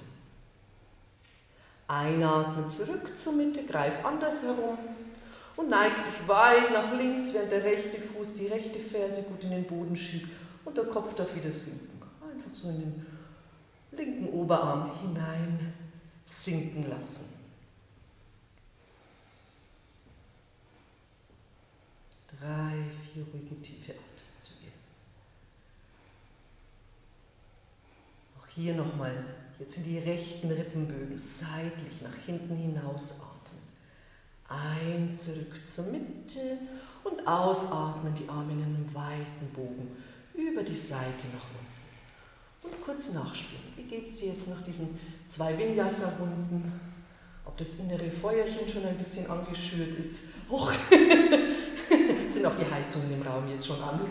Einatmen zurück zur Mitte, greif anders herum und neig dich weit nach links, während der rechte Fuß die rechte Ferse gut in den Boden schiebt und der Kopf darf wieder sinken. Einfach so in den linken Oberarm hinein sinken lassen. Drei, vier ruhige, tiefe Atemzüge. Auch hier nochmal, jetzt in die rechten Rippenbögen seitlich nach hinten hinaus atmen. Ein, zurück zur Mitte und ausatmen, die Arme in einem weiten Bogen über die Seite nach unten. Und kurz nachspüren, wie geht es dir jetzt nach diesen zwei Vinyasa-Runden? Ob das innere Feuerchen schon ein bisschen angeschürt ist. Hoch! Sind auch die Heizungen im Raum jetzt schon an.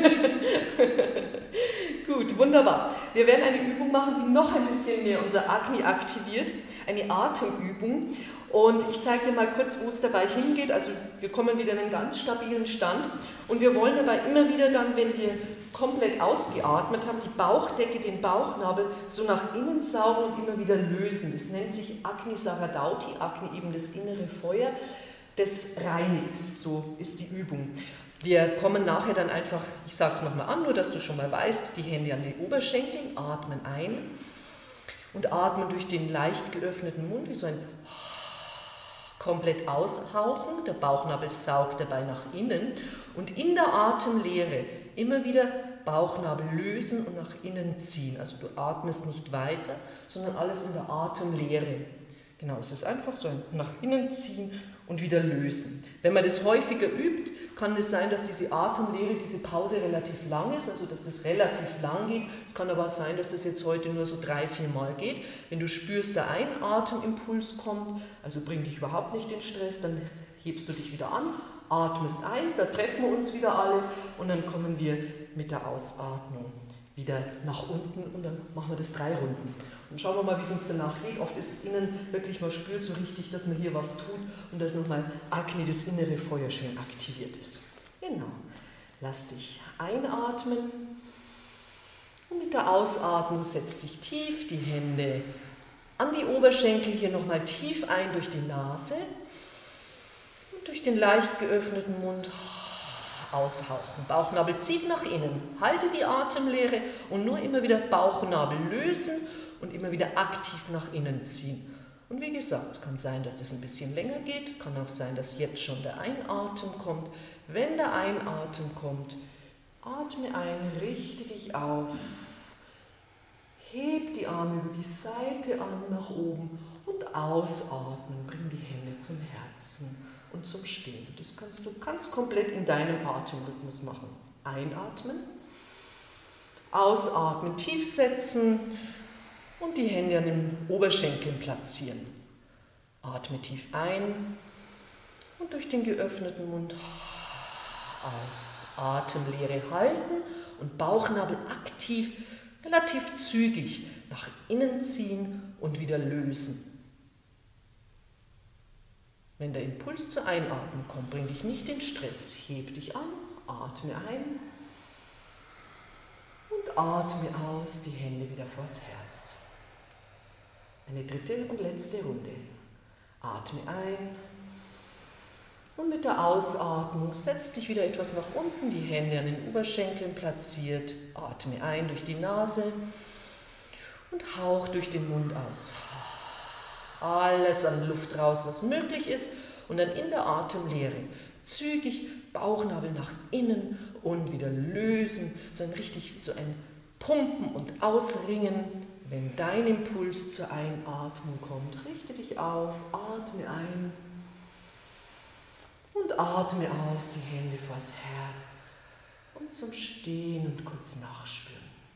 Gut, wunderbar. Wir werden eine Übung machen, die noch ein bisschen mehr unser Agni aktiviert. Eine Atemübung. Und ich zeige dir mal kurz, wo es dabei hingeht. Also wir kommen wieder in einen ganz stabilen Stand. Und wir wollen dabei immer wieder dann, wenn wir komplett ausgeatmet haben, die Bauchdecke, den Bauchnabel so nach innen saugen und immer wieder lösen. Das nennt sich Agni Saradauti, Agni eben das innere Feuer. Das reinigt, so ist die Übung. Wir kommen nachher dann einfach, ich sage es nochmal an, nur dass du schon mal weißt, die Hände an den Oberschenkeln, atmen ein und atmen durch den leicht geöffneten Mund, wie so ein komplett aushauchen. Der Bauchnabel saugt dabei nach innen und in der Atemlehre immer wieder Bauchnabel lösen und nach innen ziehen. Also du atmest nicht weiter, sondern alles in der Atemlehre. Genau, es ist einfach so ein nach innen ziehen und wieder lösen. Wenn man das häufiger übt, kann es sein, dass diese Atemlehre, diese Pause relativ lang ist, also dass das relativ lang geht. Es kann aber auch sein, dass das jetzt heute nur so drei, vier Mal geht. Wenn du spürst, der Einatemimpuls kommt, also bring dich überhaupt nicht in Stress, dann hebst du dich wieder an, atmest ein, da treffen wir uns wieder alle und dann kommen wir mit der Ausatmung wieder nach unten und dann machen wir das drei Runden. Und schauen wir mal, wie es uns danach geht. Oft ist es innen wirklich, man spürt so richtig, dass man hier was tut und dass nochmal Agni, das innere Feuer, schön aktiviert ist. Genau. Lass dich einatmen und mit der Ausatmung setz dich tief, die Hände an die Oberschenkel, hier nochmal tief ein durch die Nase und durch den leicht geöffneten Mund aushauchen. Bauchnabel zieht nach innen. Halte die Atemlehre und nur immer wieder Bauchnabel lösen und immer wieder aktiv nach innen ziehen. Und wie gesagt, es kann sein, dass es ein bisschen länger geht, kann auch sein, dass jetzt schon der Einatmen kommt. Wenn der Einatmen kommt, atme ein, richte dich auf, heb die Arme über die Seite an nach oben und ausatmen, bring die Hände zum Herzen und zum Stehen. Das kannst du ganz komplett in deinem Atemrhythmus machen. Einatmen, ausatmen, tief setzen, und die Hände an den Oberschenkeln platzieren. Atme tief ein und durch den geöffneten Mund aus. Atemlehre halten und Bauchnabel aktiv, relativ zügig nach innen ziehen und wieder lösen. Wenn der Impuls zur Einatmung kommt, bring dich nicht in Stress. Heb dich an, atme ein und atme aus, die Hände wieder vors Herz. Eine dritte und letzte Runde. Atme ein und mit der Ausatmung setz dich wieder etwas nach unten, die Hände an den Oberschenkeln platziert. Atme ein durch die Nase und hauch durch den Mund aus. Alles an Luft raus, was möglich ist und dann in der Atemlehre zügig Bauchnabel nach innen und wieder lösen, so ein richtig so ein Pumpen und Ausringen. Wenn dein Impuls zur Einatmung kommt, richte dich auf, atme ein und atme aus, die Hände vors Herz und zum Stehen und kurz nachspüren.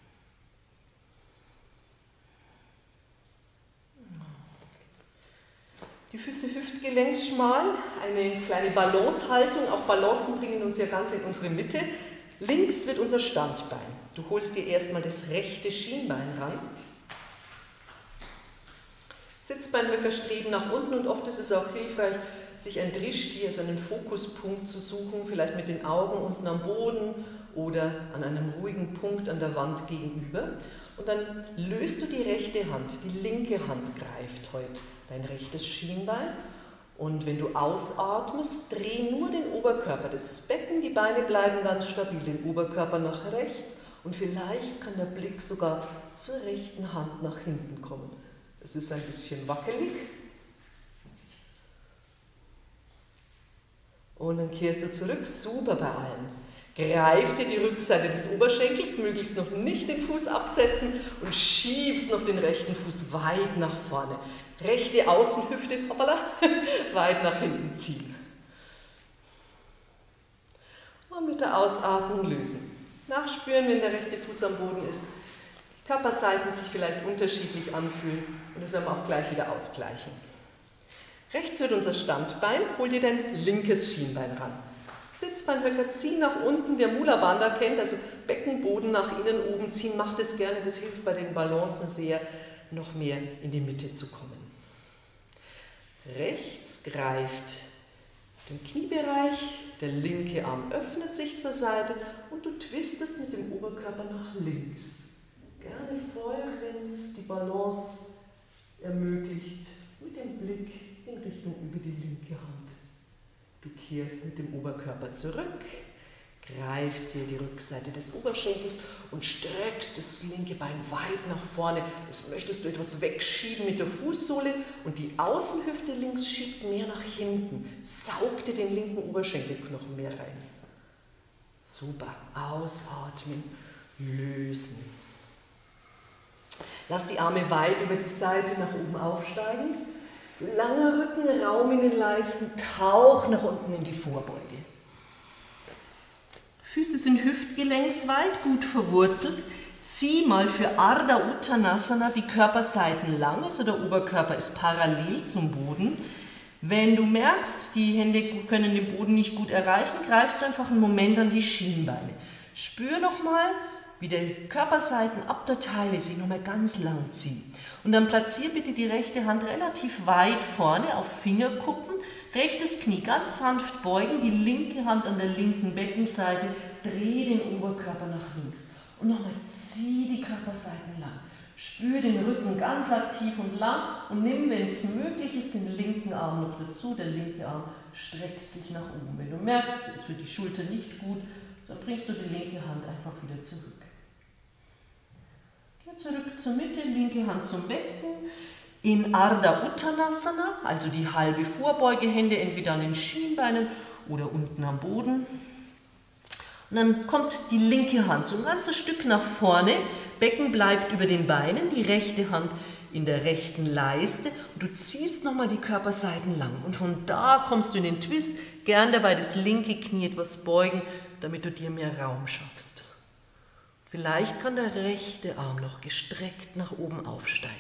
Die Füße hüftgelenksschmal, eine kleine Balancehaltung, auch Balancen bringen uns ja ganz in unsere Mitte. Links wird unser Standbein. Du holst dir erstmal das rechte Schienbein ran. Sitzbeinhöcker streben nach unten und oft ist es auch hilfreich, sich ein Drishti, also einen Fokuspunkt zu suchen, vielleicht mit den Augen unten am Boden oder an einem ruhigen Punkt an der Wand gegenüber. Und dann löst du die rechte Hand, die linke Hand greift heute dein rechtes Schienbein. Und wenn du ausatmest, dreh nur den Oberkörper, das Becken, die Beine bleiben ganz stabil, den Oberkörper nach rechts und vielleicht kann der Blick sogar zur rechten Hand nach hinten kommen. Es ist ein bisschen wackelig. Und dann kehrst du zurück, super bei allen. Greif sie die Rückseite des Oberschenkels, möglichst noch nicht den Fuß absetzen und schiebst noch den rechten Fuß weit nach vorne. Rechte Außenhüfte, hoppala, weit nach hinten ziehen. Und mit der Ausatmung lösen. Nachspüren, wenn der rechte Fuß am Boden ist. Die Körperseiten sich vielleicht unterschiedlich anfühlen und das werden wir auch gleich wieder ausgleichen. Rechts wird unser Standbein, hol dir dein linkes Schienbein ran. Sitzbeinhöcker, zieh nach unten, wer Mula Bandha kennt, also Beckenboden nach innen oben ziehen, macht es gerne, das hilft bei den Balancen sehr, noch mehr in die Mitte zu kommen. Rechts greift den Kniebereich, der linke Arm öffnet sich zur Seite und du twistest mit dem Oberkörper nach links. Gerne folgen, wenn es die Balance ermöglicht, mit dem Blick in Richtung über die linke Hand. Du kehrst mit dem Oberkörper zurück, greifst dir die Rückseite des Oberschenkels und streckst das linke Bein weit nach vorne. Jetzt möchtest du etwas wegschieben mit der Fußsohle und die Außenhüfte links schiebt mehr nach hinten. Saug dir den linken Oberschenkelknochen mehr rein. Super. Ausatmen, lösen. Lass die Arme weit über die Seite nach oben aufsteigen. Langer Rücken, Raum in den Leisten, tauch nach unten in die Vorbeuge. Füße sind hüftgelenksweit, gut verwurzelt. Zieh mal für Ardha Uttanasana die Körperseiten lang, also der Oberkörper ist parallel zum Boden. Wenn du merkst, die Hände können den Boden nicht gut erreichen, greifst du einfach einen Moment an die Schienbeine. Spür nochmal, wie die Körperseiten ab der Taille sich nochmal ganz lang ziehen. Und dann platziere bitte die rechte Hand relativ weit vorne auf Fingerkuppen, rechtes Knie ganz sanft beugen, die linke Hand an der linken Beckenseite, dreh den Oberkörper nach links. Und nochmal zieh die Körperseiten lang. Spür den Rücken ganz aktiv und lang und nimm, wenn es möglich ist, den linken Arm noch dazu. Der linke Arm streckt sich nach oben. Wenn du merkst, es ist für die Schulter nicht gut, dann bringst du die linke Hand einfach wieder zurück. Geh zurück zur Mitte, linke Hand zum Becken. In Ardha Uttanasana, also die halbe Vorbeuge, Hände entweder an den Schienbeinen oder unten am Boden. Und dann kommt die linke Hand so ein ganzes Stück nach vorne, Becken bleibt über den Beinen, die rechte Hand in der rechten Leiste und du ziehst nochmal die Körperseiten lang. Und von da kommst du in den Twist, gern dabei das linke Knie etwas beugen, damit du dir mehr Raum schaffst. Vielleicht kann der rechte Arm noch gestreckt nach oben aufsteigen.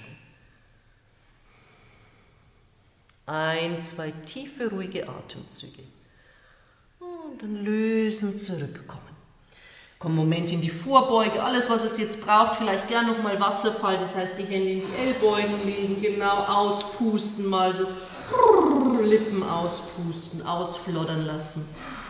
Ein, zwei tiefe, ruhige Atemzüge. Und dann lösen, zurückkommen. Komm, Moment in die Vorbeuge, alles was es jetzt braucht, vielleicht gern nochmal Wasserfall, das heißt die Hände in die Ellbeugen legen, genau auspusten mal so, Lippen auspusten, ausfloddern lassen.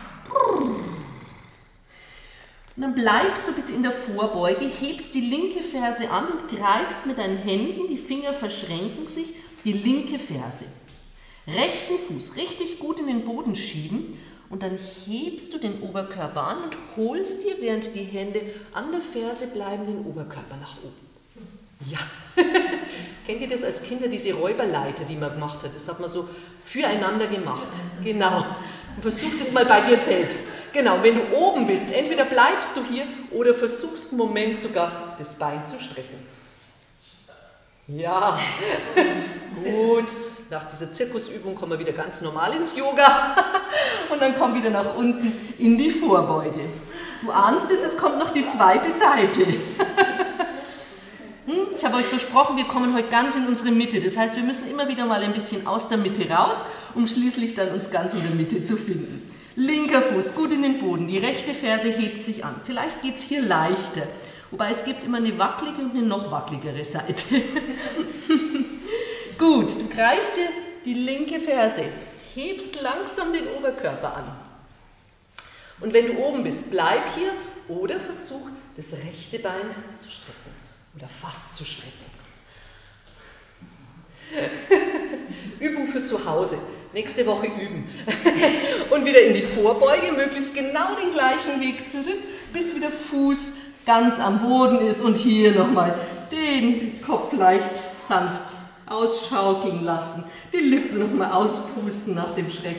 Und dann bleibst du bitte in der Vorbeuge, hebst die linke Ferse an und greifst mit deinen Händen, die Finger verschränken sich, die linke Ferse. Rechten Fuß richtig gut in den Boden schieben und dann hebst du den Oberkörper an und holst dir, während die Hände an der Ferse bleiben, den Oberkörper nach oben. Ja, kennt ihr das als Kinder, diese Räuberleiter, die man gemacht hat? Das hat man so füreinander gemacht. Genau. Und versuch das mal bei dir selbst. Genau, wenn du oben bist, entweder bleibst du hier oder versuchst einen Moment sogar das Bein zu strecken. Ja, gut. Nach dieser Zirkusübung kommen wir wieder ganz normal ins Yoga und dann komm wieder nach unten in die Vorbeuge. Du ahnst es, es kommt noch die zweite Seite. Ich habe euch versprochen, wir kommen heute ganz in unsere Mitte. Das heißt, wir müssen immer wieder mal ein bisschen aus der Mitte raus, um schließlich dann uns ganz in der Mitte zu finden. Linker Fuß gut in den Boden, die rechte Ferse hebt sich an. Vielleicht geht es hier leichter. Wobei es gibt immer eine wackelige und eine noch wackeligere Seite. Gut, du greifst dir die linke Ferse, hebst langsam den Oberkörper an. Und wenn du oben bist, bleib hier oder versuch, das rechte Bein zu strecken oder fast zu strecken. Übung für zu Hause. Nächste Woche üben. Und wieder in die Vorbeuge, möglichst genau den gleichen Weg zurück, bis wieder Fuß ganz am Boden ist und hier nochmal den Kopf leicht sanft ausschaukeln lassen, die Lippen nochmal auspusten nach dem Schreck.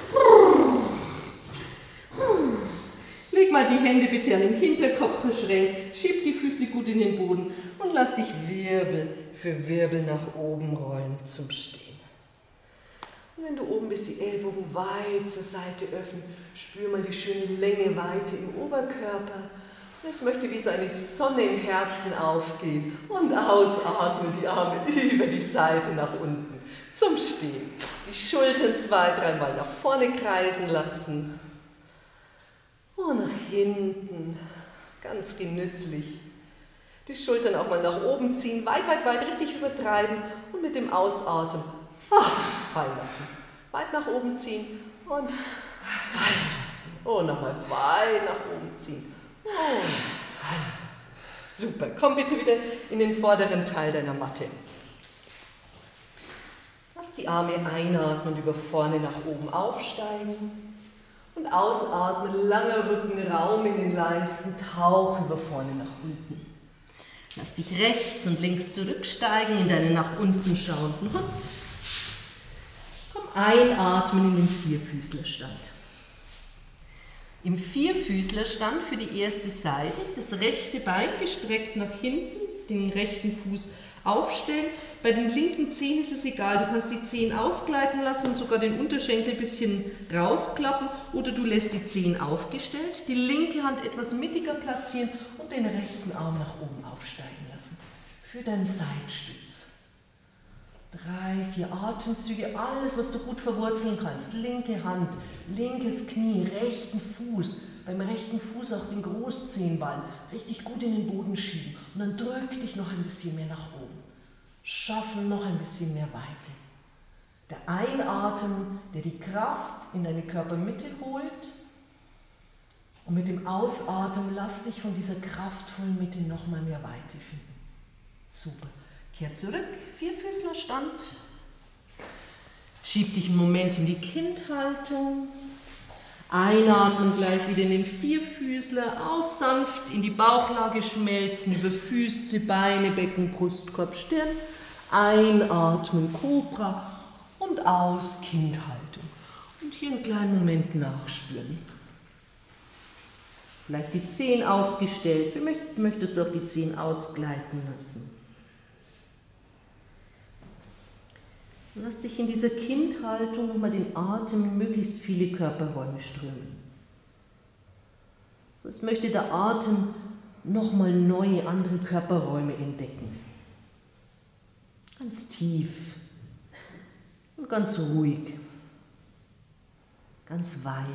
Leg mal die Hände bitte an den Hinterkopf verschränkt, schieb die Füße gut in den Boden und lass dich Wirbel für Wirbel nach oben rollen zum Stehen. Und wenn du oben bist, die Ellbogen weit zur Seite öffnen, spür mal die schöne Länge, Weite im Oberkörper. Es möchte wie so eine Sonne im Herzen aufgehen und ausatmen, die Arme über die Seite nach unten zum Stehen. Die Schultern zwei, dreimal nach vorne kreisen lassen und nach hinten, ganz genüsslich. Die Schultern auch mal nach oben ziehen, weit, weit, weit, richtig übertreiben und mit dem Ausatmen fallen lassen. Weit nach oben ziehen und fallen lassen. Und nochmal weit nach oben ziehen. Und fallen lassen. Super, komm bitte wieder in den vorderen Teil deiner Matte. Lass die Arme einatmen und über vorne nach oben aufsteigen. Und ausatmen, langer Rücken, Raum in den Leisten, Tauch über vorne nach unten. Lass dich rechts und links zurücksteigen in deinen nach unten schauenden Hund. Komm, einatmen in den Vierfüßlerstand. Im Vierfüßlerstand für die erste Seite das rechte Bein gestreckt nach hinten, den rechten Fuß aufstellen. Bei den linken Zehen ist es egal, du kannst die Zehen ausgleiten lassen und sogar den Unterschenkel ein bisschen rausklappen oder du lässt die Zehen aufgestellt, die linke Hand etwas mittiger platzieren und den rechten Arm nach oben aufsteigen lassen. Für deinen Seitstütz. Drei, vier Atemzüge, alles, was du gut verwurzeln kannst. Linke Hand, linkes Knie, rechten Fuß, beim rechten Fuß auch den Großzehenballen richtig gut in den Boden schieben. Und dann drück dich noch ein bisschen mehr nach oben. Schaffen noch ein bisschen mehr Weite. Der Einatmen, der die Kraft in deine Körpermitte holt. Und mit dem Ausatmen lass dich von dieser kraftvollen Mitte noch mal mehr Weite finden. Super. Kehr zurück, Vierfüßlerstand. Schieb dich einen Moment in die Kindhaltung. Einatmen gleich wieder in den Vierfüßler, aus sanft in die Bauchlage schmelzen, über Füße, Beine, Becken, Brustkorb, Stirn. Einatmen, Kobra und aus, Kindhaltung. Und hier einen kleinen Moment nachspüren. Vielleicht die Zehen aufgestellt, vielleicht möchtest du auch die Zehen ausgleiten lassen. Lass dich in dieser Kindhaltung nochmal den Atem in möglichst viele Körperräume strömen. So, es möchte der Atem nochmal neue, andere Körperräume entdecken. Ganz tief und ganz ruhig, ganz weit.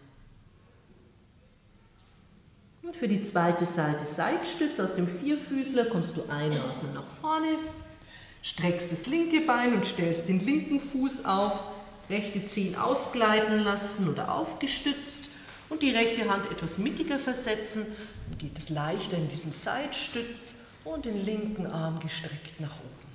Und für die zweite Seite Seitstütz aus dem Vierfüßler kommst du einatmen nach vorne. Streckst das linke Bein und stellst den linken Fuß auf, rechte Zehen ausgleiten lassen oder aufgestützt und die rechte Hand etwas mittiger versetzen. Dann geht es leichter in diesem Seitstütz und den linken Arm gestreckt nach oben.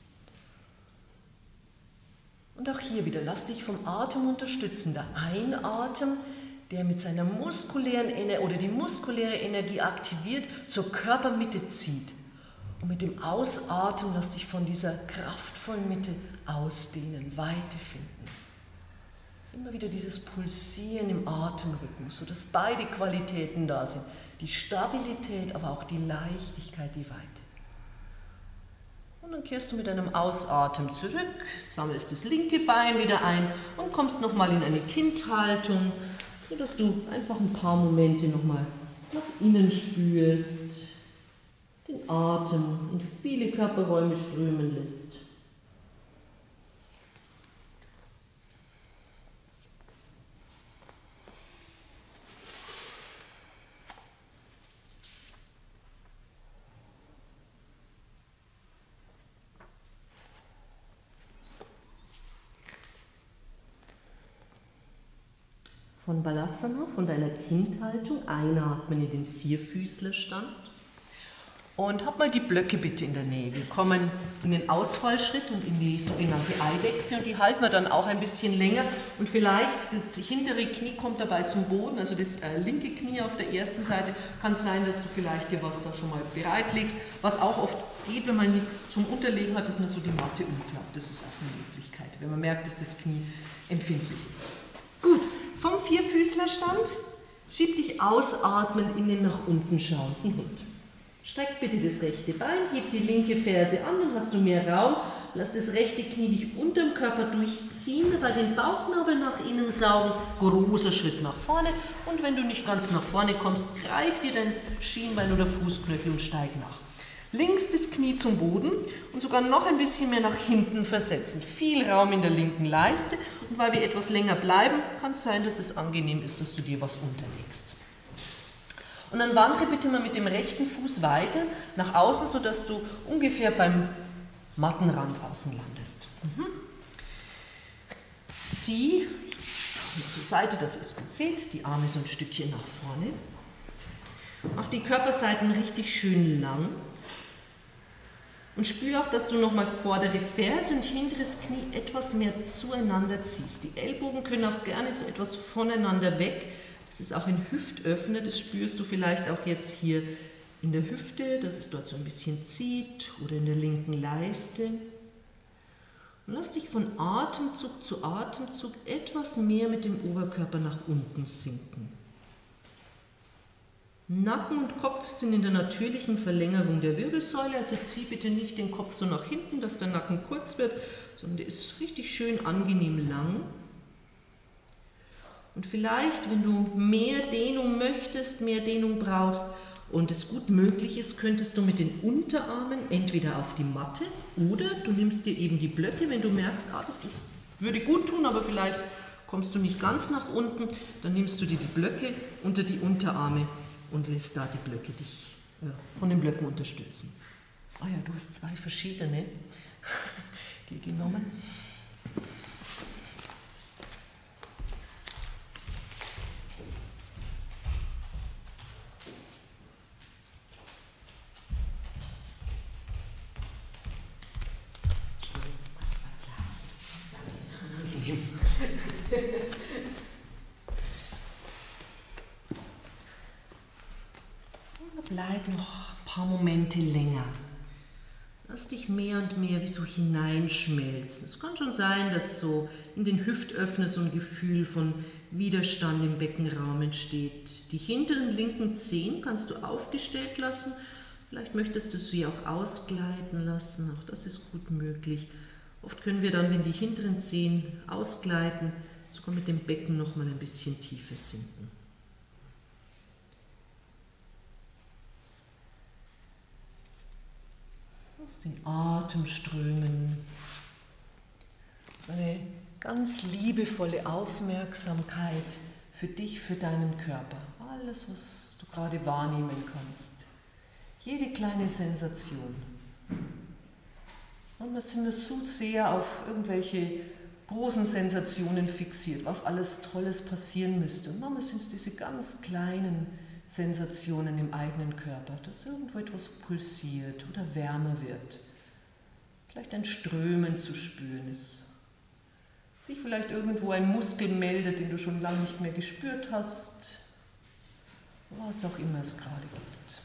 Und auch hier wieder, lass dich vom Atem unterstützen. Der Einatmen, der mit seiner muskulären Energie oder die muskuläre Energie aktiviert, zur Körpermitte zieht. Und mit dem Ausatmen lass dich von dieser kraftvollen Mitte ausdehnen, Weite finden. Es ist immer wieder dieses Pulsieren im Atemrücken, sodass beide Qualitäten da sind. Die Stabilität, aber auch die Leichtigkeit, die Weite. Und dann kehrst du mit einem Ausatmen zurück, sammelst das linke Bein wieder ein und kommst nochmal in eine Kindhaltung, sodass du einfach ein paar Momente nochmal nach innen spürst. Den Atem in viele Körperräume strömen lässt. von Balasana, von deiner Kindhaltung, einatmen in den Vierfüßlerstand. Und hab mal die Blöcke bitte in der Nähe. Wir kommen in den Ausfallschritt und in die sogenannte Eidechse und die halten wir dann auch ein bisschen länger und vielleicht das hintere Knie kommt dabei zum Boden, also das äh, linke Knie auf der ersten Seite. Kann sein, dass du vielleicht dir was da schon mal bereitlegst. Was auch oft geht, wenn man nichts zum Unterlegen hat, dass man so die Matte umklappt. Das ist auch eine Möglichkeit, wenn man merkt, dass das Knie empfindlich ist. Gut, vom Vierfüßlerstand schieb dich ausatmend in den nach unten schauenden Hund. Streck bitte das rechte Bein, heb die linke Ferse an, dann hast du mehr Raum. Lass das rechte Knie dich unterm Körper durchziehen, dabei den Bauchnabel nach innen saugen, großer Schritt nach vorne. Und wenn du nicht ganz nach vorne kommst, greif dir dein Schienbein oder Fußknöchel und steig nach. Links das Knie zum Boden und sogar noch ein bisschen mehr nach hinten versetzen. Viel Raum in der linken Leiste und weil wir etwas länger bleiben, kann es sein, dass es angenehm ist, dass du dir was unterlegst. Und dann wandere bitte mal mit dem rechten Fuß weiter nach außen, sodass du ungefähr beim Mattenrand außen landest. Mhm. Zieh zur Seite, dass ihr es gut seht, die Arme so ein Stückchen nach vorne. Mach die Körperseiten richtig schön lang. Und spür auch, dass du nochmal vordere Ferse und hinteres Knie etwas mehr zueinander ziehst. Die Ellbogen können auch gerne so etwas voneinander weg. Das ist auch ein Hüftöffner, das spürst du vielleicht auch jetzt hier in der Hüfte, dass es dort so ein bisschen zieht oder in der linken Leiste. Und lass dich von Atemzug zu Atemzug etwas mehr mit dem Oberkörper nach unten sinken. Nacken und Kopf sind in der natürlichen Verlängerung der Wirbelsäule, also zieh bitte nicht den Kopf so nach hinten, dass der Nacken kurz wird, sondern der ist richtig schön angenehm lang. Und vielleicht, wenn du mehr Dehnung möchtest, mehr Dehnung brauchst und es gut möglich ist, könntest du mit den Unterarmen entweder auf die Matte oder du nimmst dir eben die Blöcke, wenn du merkst, ah, das ist, würde gut tun, aber vielleicht kommst du nicht ganz nach unten, dann nimmst du dir die Blöcke unter die Unterarme und lässt da die Blöcke dich ja, von den Blöcken unterstützen. Ah ja, du hast zwei verschiedene dir genommen. Bleib noch ein paar Momente länger. Lass dich mehr und mehr wie so hineinschmelzen. Es kann schon sein, dass so in den Hüftöffner so ein Gefühl von Widerstand im Beckenraum entsteht. Die hinteren linken Zehen kannst du aufgestellt lassen. Vielleicht möchtest du sie auch ausgleiten lassen. Auch das ist gut möglich. Oft können wir dann, wenn die hinteren Zehen ausgleiten, sogar mit dem Becken noch mal ein bisschen tiefer sinken. Lass den Atem strömen. So eine ganz liebevolle Aufmerksamkeit für dich, für deinen Körper. Alles, was du gerade wahrnehmen kannst. Jede kleine Sensation. Manchmal sind wir so sehr auf irgendwelche großen Sensationen fixiert, was alles Tolles passieren müsste. Und manchmal sind es diese ganz kleinen Sensationen im eigenen Körper, dass irgendwo etwas pulsiert oder wärmer wird. Vielleicht ein Strömen zu spüren ist. Sich vielleicht irgendwo ein Muskel meldet, den du schon lange nicht mehr gespürt hast. Was auch immer es gerade gibt.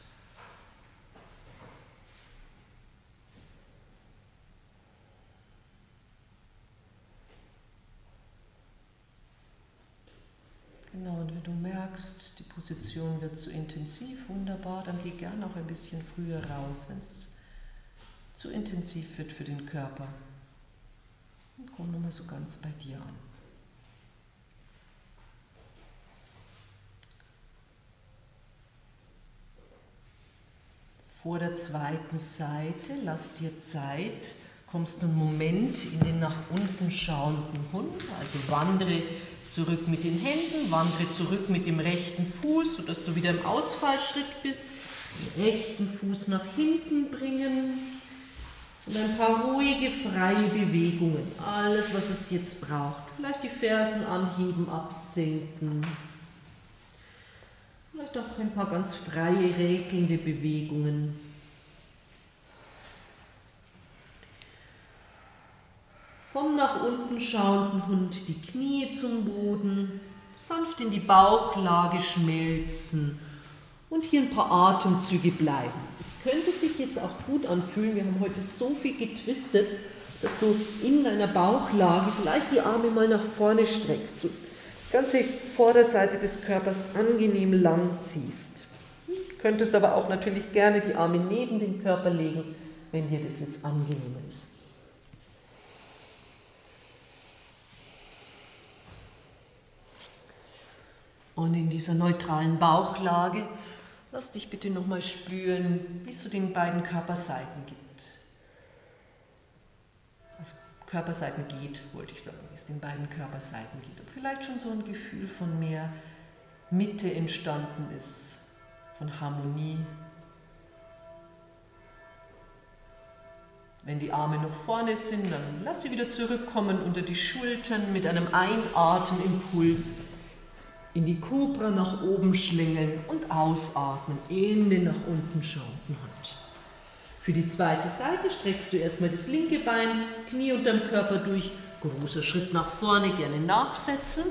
Genau, und wenn du merkst, die Position wird zu intensiv, wunderbar, dann geh gern auch ein bisschen früher raus, wenn es zu intensiv wird für den Körper. Und komm nochmal so ganz bei dir an. Vor der zweiten Seite, lass dir Zeit, kommst du einen Moment in den nach unten schauenden Hund, also wandere zurück mit den Händen, wandere zurück mit dem rechten Fuß, sodass du wieder im Ausfallschritt bist. Den rechten Fuß nach hinten bringen. Und ein paar ruhige, freie Bewegungen. Alles, was es jetzt braucht. Vielleicht die Fersen anheben, absenken. Vielleicht auch ein paar ganz freie, regelnde Bewegungen. Vom nach unten schauenden Hund die Knie zum Boden, sanft in die Bauchlage schmelzen und hier ein paar Atemzüge bleiben. Es könnte sich jetzt auch gut anfühlen, wir haben heute so viel getwistet, dass du in deiner Bauchlage vielleicht die Arme mal nach vorne streckst, du die ganze Vorderseite des Körpers angenehm lang ziehst. Du könntest aber auch natürlich gerne die Arme neben den Körper legen, wenn dir das jetzt angenehmer ist. Und in dieser neutralen Bauchlage, lass dich bitte nochmal spüren, wie es zu den beiden Körperseiten gibt. Also Körperseiten geht, wollte ich sagen, wie es den beiden Körperseiten geht. Und vielleicht schon so ein Gefühl von mehr Mitte entstanden ist, von Harmonie. Wenn die Arme noch vorne sind, dann lass sie wieder zurückkommen unter die Schultern mit einem Einatmenimpuls. In die Kobra nach oben schlängeln und ausatmen in den nach unten schauenden Hund. Für die zweite Seite streckst du erstmal das linke Bein, Knie unterm Körper durch, großer Schritt nach vorne, gerne nachsetzen.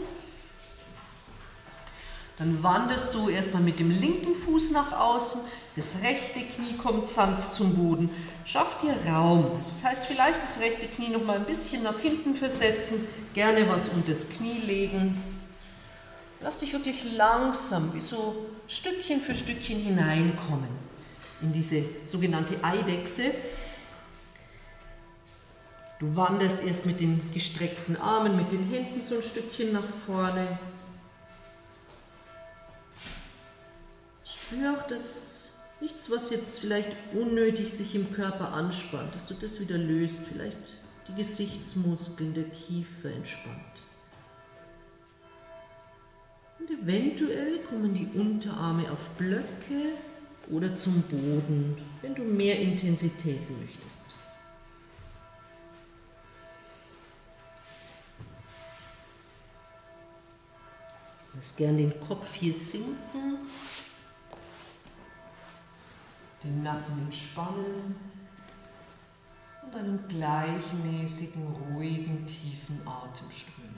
Dann wanderst du erstmal mit dem linken Fuß nach außen, das rechte Knie kommt sanft zum Boden. Schaff dir Raum. Das heißt, vielleicht das rechte Knie noch mal ein bisschen nach hinten versetzen, gerne was unter das Knie legen. Lass dich wirklich langsam, wie so Stückchen für Stückchen hineinkommen in diese sogenannte Eidechse. Du wanderst erst mit den gestreckten Armen, mit den Händen so ein Stückchen nach vorne. Spür auch das, nichts, was jetzt vielleicht unnötig sich im Körper anspannt, dass du das wieder löst, vielleicht die Gesichtsmuskeln, der Kiefer entspannt. Und eventuell kommen die Unterarme auf Blöcke oder zum Boden, wenn du mehr Intensität möchtest. Lass gern den Kopf hier sinken, den Nacken entspannen und einen gleichmäßigen, ruhigen, tiefen Atem strömen.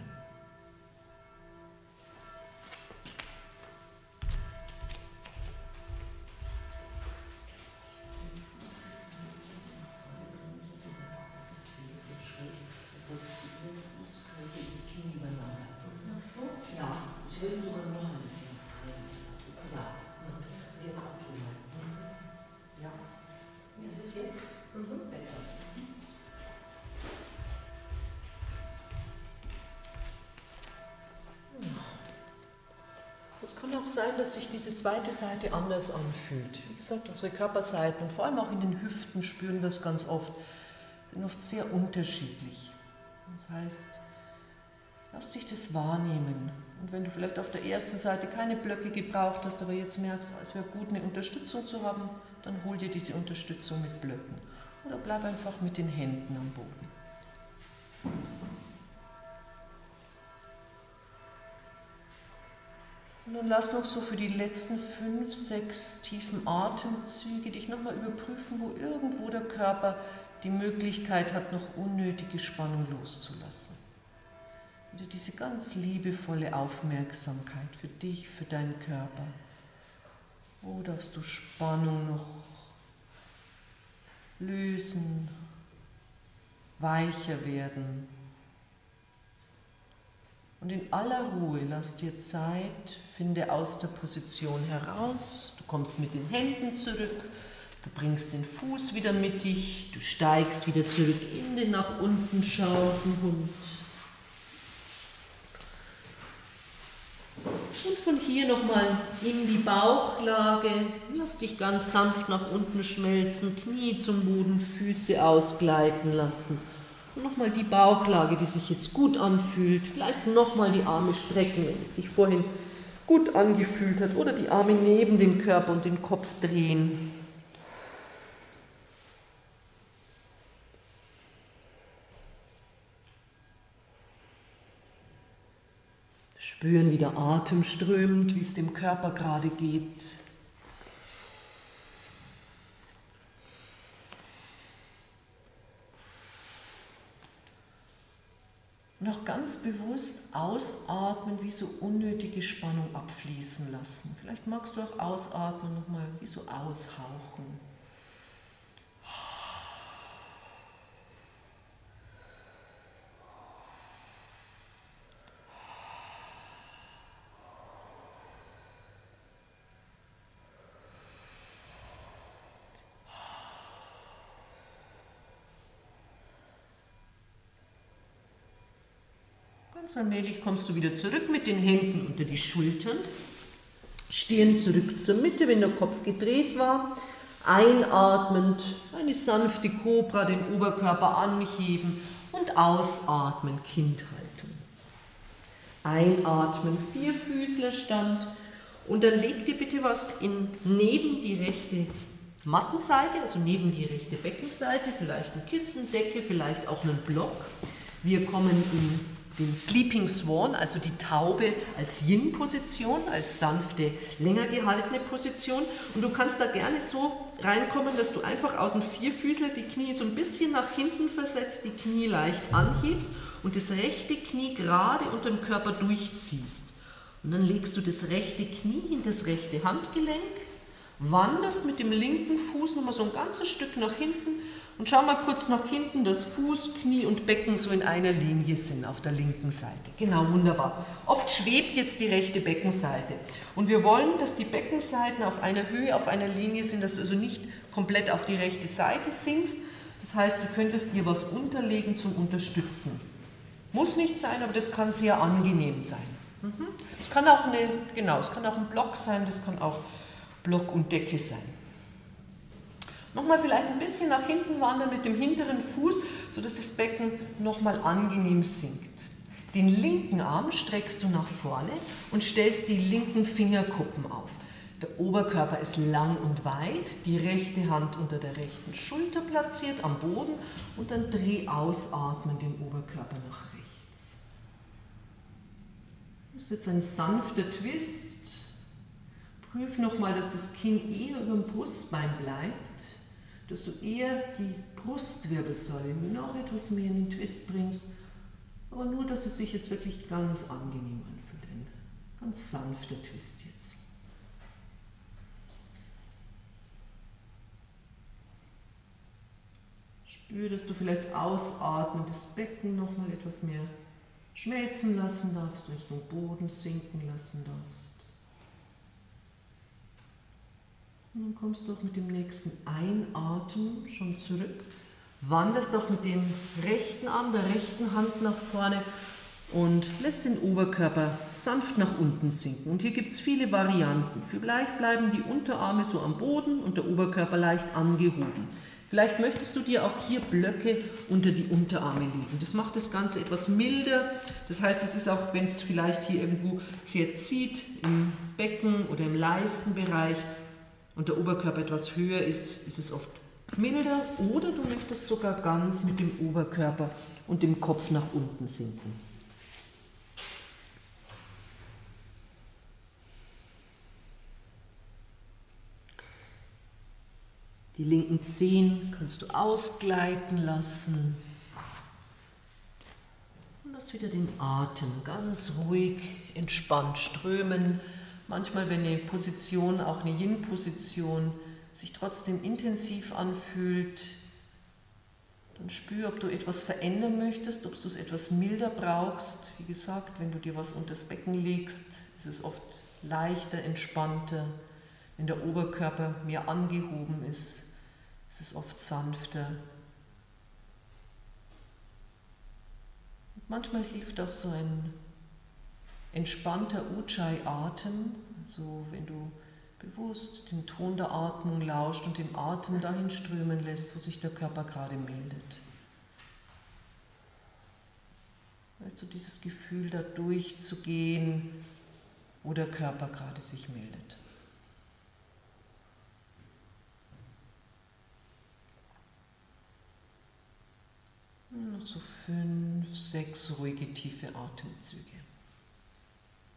Es kann auch sein, dass sich diese zweite Seite anders anfühlt. Wie gesagt, unsere Körperseiten und vor allem auch in den Hüften spüren wir es ganz oft, sind oft sehr unterschiedlich. Das heißt, lass dich das wahrnehmen. Und wenn du vielleicht auf der ersten Seite keine Blöcke gebraucht hast, aber jetzt merkst, es wäre gut, eine Unterstützung zu haben, dann hol dir diese Unterstützung mit Blöcken. Oder bleib einfach mit den Händen am Boden. Und dann lass noch so für die letzten fünf, sechs tiefen Atemzüge dich nochmal überprüfen, wo irgendwo der Körper die Möglichkeit hat, noch unnötige Spannung loszulassen. Wieder diese ganz liebevolle Aufmerksamkeit für dich, für deinen Körper. Wo darfst du Spannung noch lösen, weicher werden? Und in aller Ruhe lass dir Zeit, finde aus der Position heraus, du kommst mit den Händen zurück, du bringst den Fuß wieder mittig, du steigst wieder zurück in den nach unten schauenden Hund. Und von hier nochmal in die Bauchlage, lass dich ganz sanft nach unten schmelzen, Knie zum Boden, Füße ausgleiten lassen. Und nochmal die Bauchlage, die sich jetzt gut anfühlt, vielleicht nochmal die Arme strecken, wenn es sich vorhin gut angefühlt hat, oder die Arme neben den Körper und den Kopf drehen. Spüren, wie der Atem strömt, wie es dem Körper gerade geht. Und auch ganz bewusst ausatmen, wie so unnötige Spannung abfließen lassen. Vielleicht magst du auch ausatmen nochmal, wie so aushauchen. Ganz allmählich kommst du wieder zurück mit den Händen unter die Schultern. Stirn zurück zur Mitte, wenn der Kopf gedreht war. Einatmend eine sanfte Kobra, den Oberkörper anheben und ausatmen, Kindhaltung. Einatmen, Vierfüßlerstand und dann leg dir bitte was in, neben die rechte Mattenseite, also neben die rechte Beckenseite, vielleicht ein Kissen, Decke, vielleicht auch einen Block. Wir kommen in den Sleeping Swan, also die Taube als Yin-Position, als sanfte, länger gehaltene Position. Und du kannst da gerne so reinkommen, dass du einfach aus dem Vierfüßler die Knie so ein bisschen nach hinten versetzt, die Knie leicht anhebst und das rechte Knie gerade unter dem Körper durchziehst. Und dann legst du das rechte Knie in das rechte Handgelenk, wanderst mit dem linken Fuß nochmal so ein ganzes Stück nach hinten und schau mal kurz nach hinten, dass Fuß, Knie und Becken so in einer Linie sind auf der linken Seite. Genau, wunderbar. Oft schwebt jetzt die rechte Beckenseite und wir wollen, dass die Beckenseiten auf einer Höhe, auf einer Linie sind, dass du also nicht komplett auf die rechte Seite sinkst. Das heißt, du könntest dir was unterlegen zum Unterstützen. Muss nicht sein, aber das kann sehr angenehm sein. Es kann auch eine, genau, es kann auch ein Block sein, das kann auch Block und Decke sein. Nochmal vielleicht ein bisschen nach hinten wandern mit dem hinteren Fuß, sodass das Becken nochmal angenehm sinkt. Den linken Arm streckst du nach vorne und stellst die linken Fingerkuppen auf. Der Oberkörper ist lang und weit, die rechte Hand unter der rechten Schulter platziert am Boden und dann dreh ausatmen den Oberkörper nach rechts. Das ist jetzt ein sanfter Twist. Prüf nochmal, dass das Kinn eher über dem Brustbein bleibt, dass du eher die Brustwirbelsäule noch etwas mehr in den Twist bringst, aber nur, dass es sich jetzt wirklich ganz angenehm anfühlt. Ein ganz sanfter Twist jetzt. Spür, dass du vielleicht ausatmend das Becken nochmal etwas mehr schmelzen lassen darfst, Richtung Boden sinken lassen darfst. Und dann kommst du auch mit dem nächsten Einatmen schon zurück, wanderst auch mit dem rechten Arm, der rechten Hand nach vorne und lässt den Oberkörper sanft nach unten sinken. Und hier gibt es viele Varianten. Vielleicht bleiben die Unterarme so am Boden und der Oberkörper leicht angehoben. Vielleicht möchtest du dir auch hier Blöcke unter die Unterarme legen. Das macht das Ganze etwas milder. Das heißt, es ist auch, wenn es vielleicht hier irgendwo sehr zieht, im Becken oder im Leistenbereich, und der Oberkörper etwas höher ist, ist es oft milder, oder du möchtest sogar ganz mit dem Oberkörper und dem Kopf nach unten sinken. Die linken Zehen kannst du ausgleiten lassen und lass wieder den Atem ganz ruhig, entspannt strömen. Manchmal, wenn eine Position, auch eine Yin-Position, sich trotzdem intensiv anfühlt, dann spür, ob du etwas verändern möchtest, ob du es etwas milder brauchst. Wie gesagt, wenn du dir was unter das Becken legst, ist es oft leichter, entspannter. Wenn der Oberkörper mehr angehoben ist, ist es oft sanfter. Und manchmal hilft auch so ein entspannter Ujjayi-Atem, also wenn du bewusst den Ton der Atmung lauscht und den Atem dahin strömen lässt, wo sich der Körper gerade meldet. Also dieses Gefühl, da durchzugehen, wo der Körper gerade sich meldet. Noch so fünf, sechs ruhige, tiefe Atemzüge.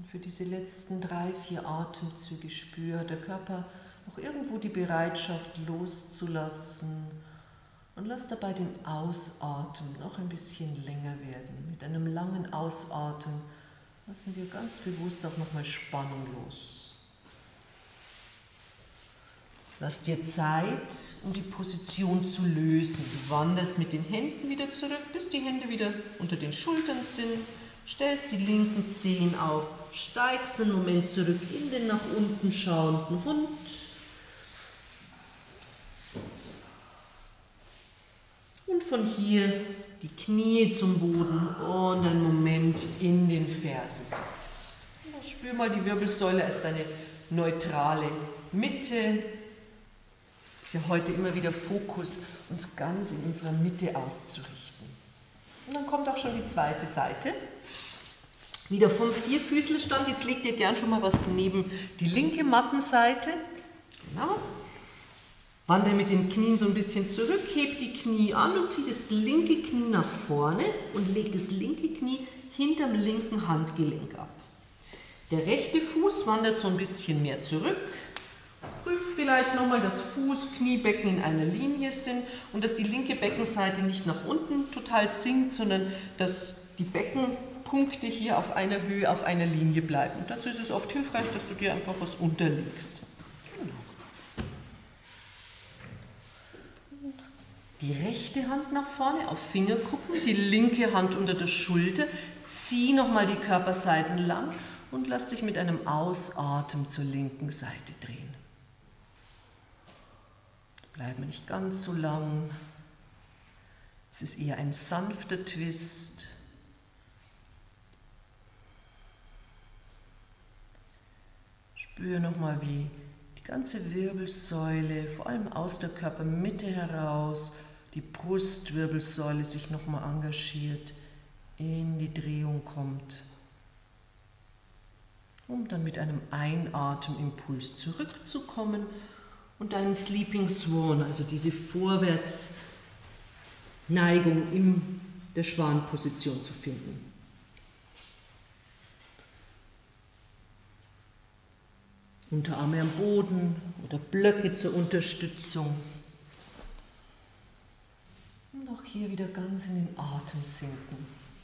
für diese letzten drei, vier Atemzüge spürt der Körper auch irgendwo die Bereitschaft loszulassen und lass dabei den Ausatmen noch ein bisschen länger werden. Mit einem langen Ausatmen lassen wir ganz bewusst auch nochmal Spannung los. Lass dir Zeit, um die Position zu lösen. Du wanderst mit den Händen wieder zurück, bis die Hände wieder unter den Schultern sind. Stellst die linken Zehen auf, steigst einen Moment zurück in den nach unten schauenden Hund. Und von hier die Knie zum Boden und einen Moment in den Fersensitz. Spür mal die Wirbelsäule als deine neutrale Mitte. Das ist ja heute immer wieder Fokus, uns ganz in unserer Mitte auszurichten. Und dann kommt auch schon die zweite Seite. Wieder vom Vierfüßlerstand. Jetzt legt ihr gern schon mal was neben die linke Mattenseite. Genau. Wandere mit den Knien so ein bisschen zurück, hebt die Knie an und zieht das linke Knie nach vorne und legt das linke Knie hinterm linken Handgelenk ab. Der rechte Fuß wandert so ein bisschen mehr zurück. Prüft vielleicht nochmal, dass Fuß, Kniebecken in einer Linie sind und dass die linke Beckenseite nicht nach unten total sinkt, sondern dass die Beckenpunkte hier auf einer Höhe, auf einer Linie bleiben. Und dazu ist es oft hilfreich, dass du dir einfach was unterlegst. Die rechte Hand nach vorne auf Fingerkuppen, die linke Hand unter der Schulter. Zieh nochmal die Körperseiten lang und lass dich mit einem Ausatmen zur linken Seite drehen. Bleib nicht ganz so lang. Es ist eher ein sanfter Twist. Spür nochmal, wie die ganze Wirbelsäule, vor allem aus der Körpermitte heraus, die Brustwirbelsäule sich nochmal engagiert, in die Drehung kommt, um dann mit einem Einatemimpuls zurückzukommen und deinen Sleeping Swan, also diese Vorwärtsneigung in der Schwanposition zu finden. Unterarme am Boden oder Blöcke zur Unterstützung. Und auch hier wieder ganz in den Atem sinken.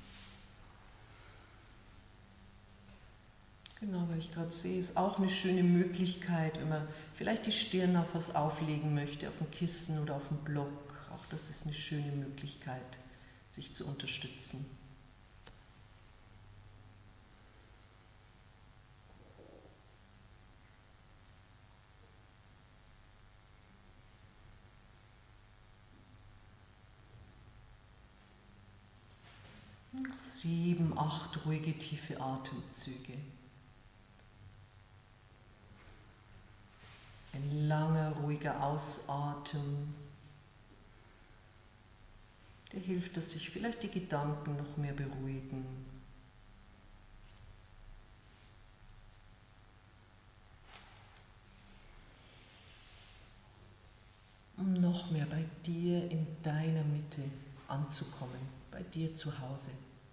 Genau, weil ich gerade sehe, ist auch eine schöne Möglichkeit, wenn man vielleicht die Stirn auf was auflegen möchte, auf ein Kissen oder auf einen Block. Auch das ist eine schöne Möglichkeit, sich zu unterstützen. Sieben, acht ruhige, tiefe Atemzüge. Ein langer, ruhiger Ausatmen, der hilft, dass sich vielleicht die Gedanken noch mehr beruhigen. Um noch mehr bei dir in deiner Mitte anzukommen, bei dir zu Hause.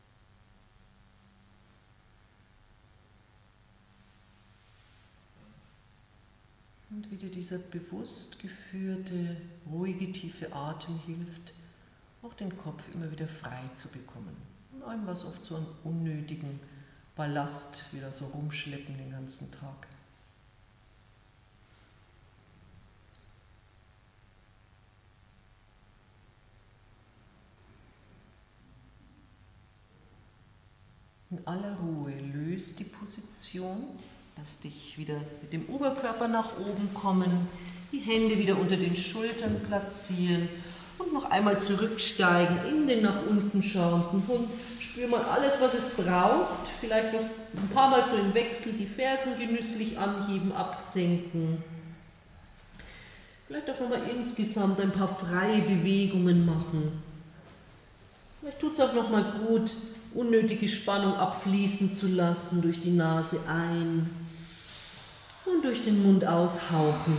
Und wie dir dieser bewusst geführte, ruhige, tiefe Atem hilft, auch den Kopf immer wieder frei zu bekommen. Und allem, was oft so einen unnötigen Ballast wieder so rumschleppen den ganzen Tag. In aller Ruhe löst die Position. Lass dich wieder mit dem Oberkörper nach oben kommen, die Hände wieder unter den Schultern platzieren und noch einmal zurücksteigen in den nach unten schauenden Hund. Spür mal alles, was es braucht. Vielleicht noch ein paar Mal so im Wechsel die Fersen genüsslich anheben, absenken. Vielleicht auch noch mal insgesamt ein paar freie Bewegungen machen. Vielleicht tut es auch noch mal gut, unnötige Spannung abfließen zu lassen, durch die Nase ein und durch den Mund aushauchen.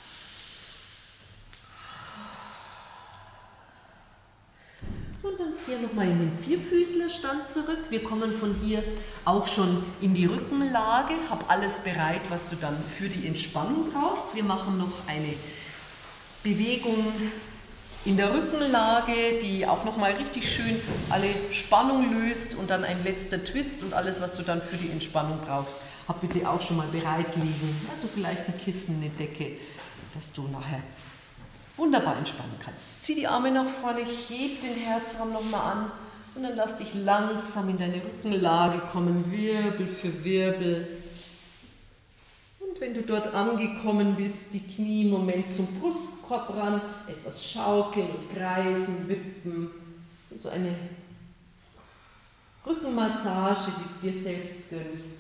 Und dann kehr hier nochmal in den Vierfüßlerstand zurück. Wir kommen von hier auch schon in die Rückenlage. Hab alles bereit, was du dann für die Entspannung brauchst. Wir machen noch eine Bewegung in der Rückenlage, die auch nochmal richtig schön alle Spannung löst und dann ein letzter Twist und alles, was du dann für die Entspannung brauchst, hab bitte auch schon mal bereit liegen. Also vielleicht ein Kissen, eine Decke, dass du nachher wunderbar entspannen kannst. Zieh die Arme nach vorne, heb den Herzraum nochmal an und dann lass dich langsam in deine Rückenlage kommen, Wirbel für Wirbel. Und wenn du dort angekommen bist, die Knie im Moment zum Brustkorb ran, etwas schaukeln und kreisen, wippen. So eine Rückenmassage, die du dir selbst gönnst.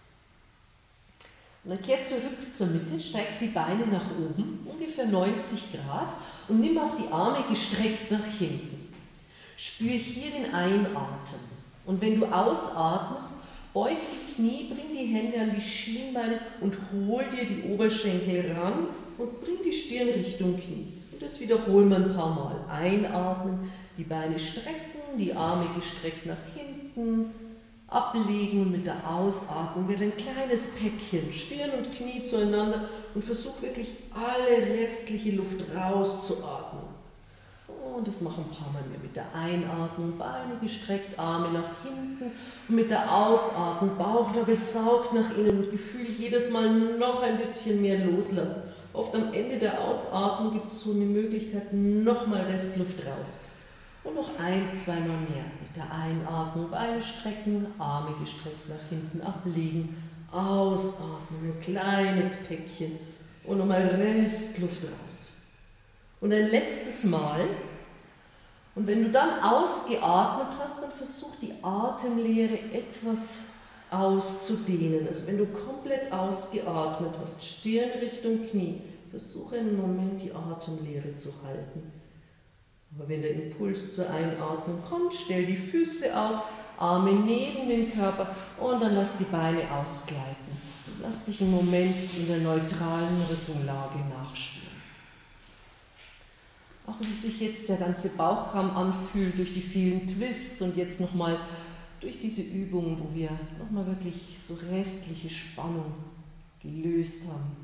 Und dann kehr zurück zur Mitte, streck die Beine nach oben, ungefähr neunzig Grad, und nimm auch die Arme gestreckt nach hinten. Spür hier den Einatmen. Und wenn du ausatmest, beug die Knie, bring die Hände an die Schienbeine und hol dir die Oberschenkel ran und bring die Stirn Richtung Knie. Und das wiederholen wir ein paar Mal. Einatmen, die Beine strecken, die Arme gestreckt nach hinten, ablegen und mit der Ausatmung wird ein kleines Päckchen, Stirn und Knie zueinander und versuch wirklich alle restliche Luft rauszuatmen. Und das machen ein paar Mal mehr mit der Einatmung, Beine gestreckt, Arme nach hinten und mit der Ausatmung, Bauchnabel saugt nach innen und Gefühl jedes Mal noch ein bisschen mehr loslassen. Oft am Ende der Ausatmung gibt es so eine Möglichkeit, nochmal Restluft raus. Und noch ein, zweimal mehr mit der Einatmung, Beine strecken, Arme gestreckt nach hinten ablegen, ausatmen, ein kleines Päckchen und nochmal Restluft raus. Und ein letztes Mal, und wenn du dann ausgeatmet hast, dann versuch die Atemlehre etwas auszudehnen. Also wenn du komplett ausgeatmet hast, Stirn Richtung Knie, versuche einen Moment die Atemlehre zu halten. Aber wenn der Impuls zur Einatmung kommt, stell die Füße auf, Arme neben den Körper und dann lass die Beine ausgleiten. Und lass dich einen Moment in der neutralen Rückenlage nachspüren. Auch wie sich jetzt der ganze Bauchraum anfühlt durch die vielen Twists und jetzt nochmal durch diese Übungen, wo wir nochmal wirklich so restliche Spannung gelöst haben.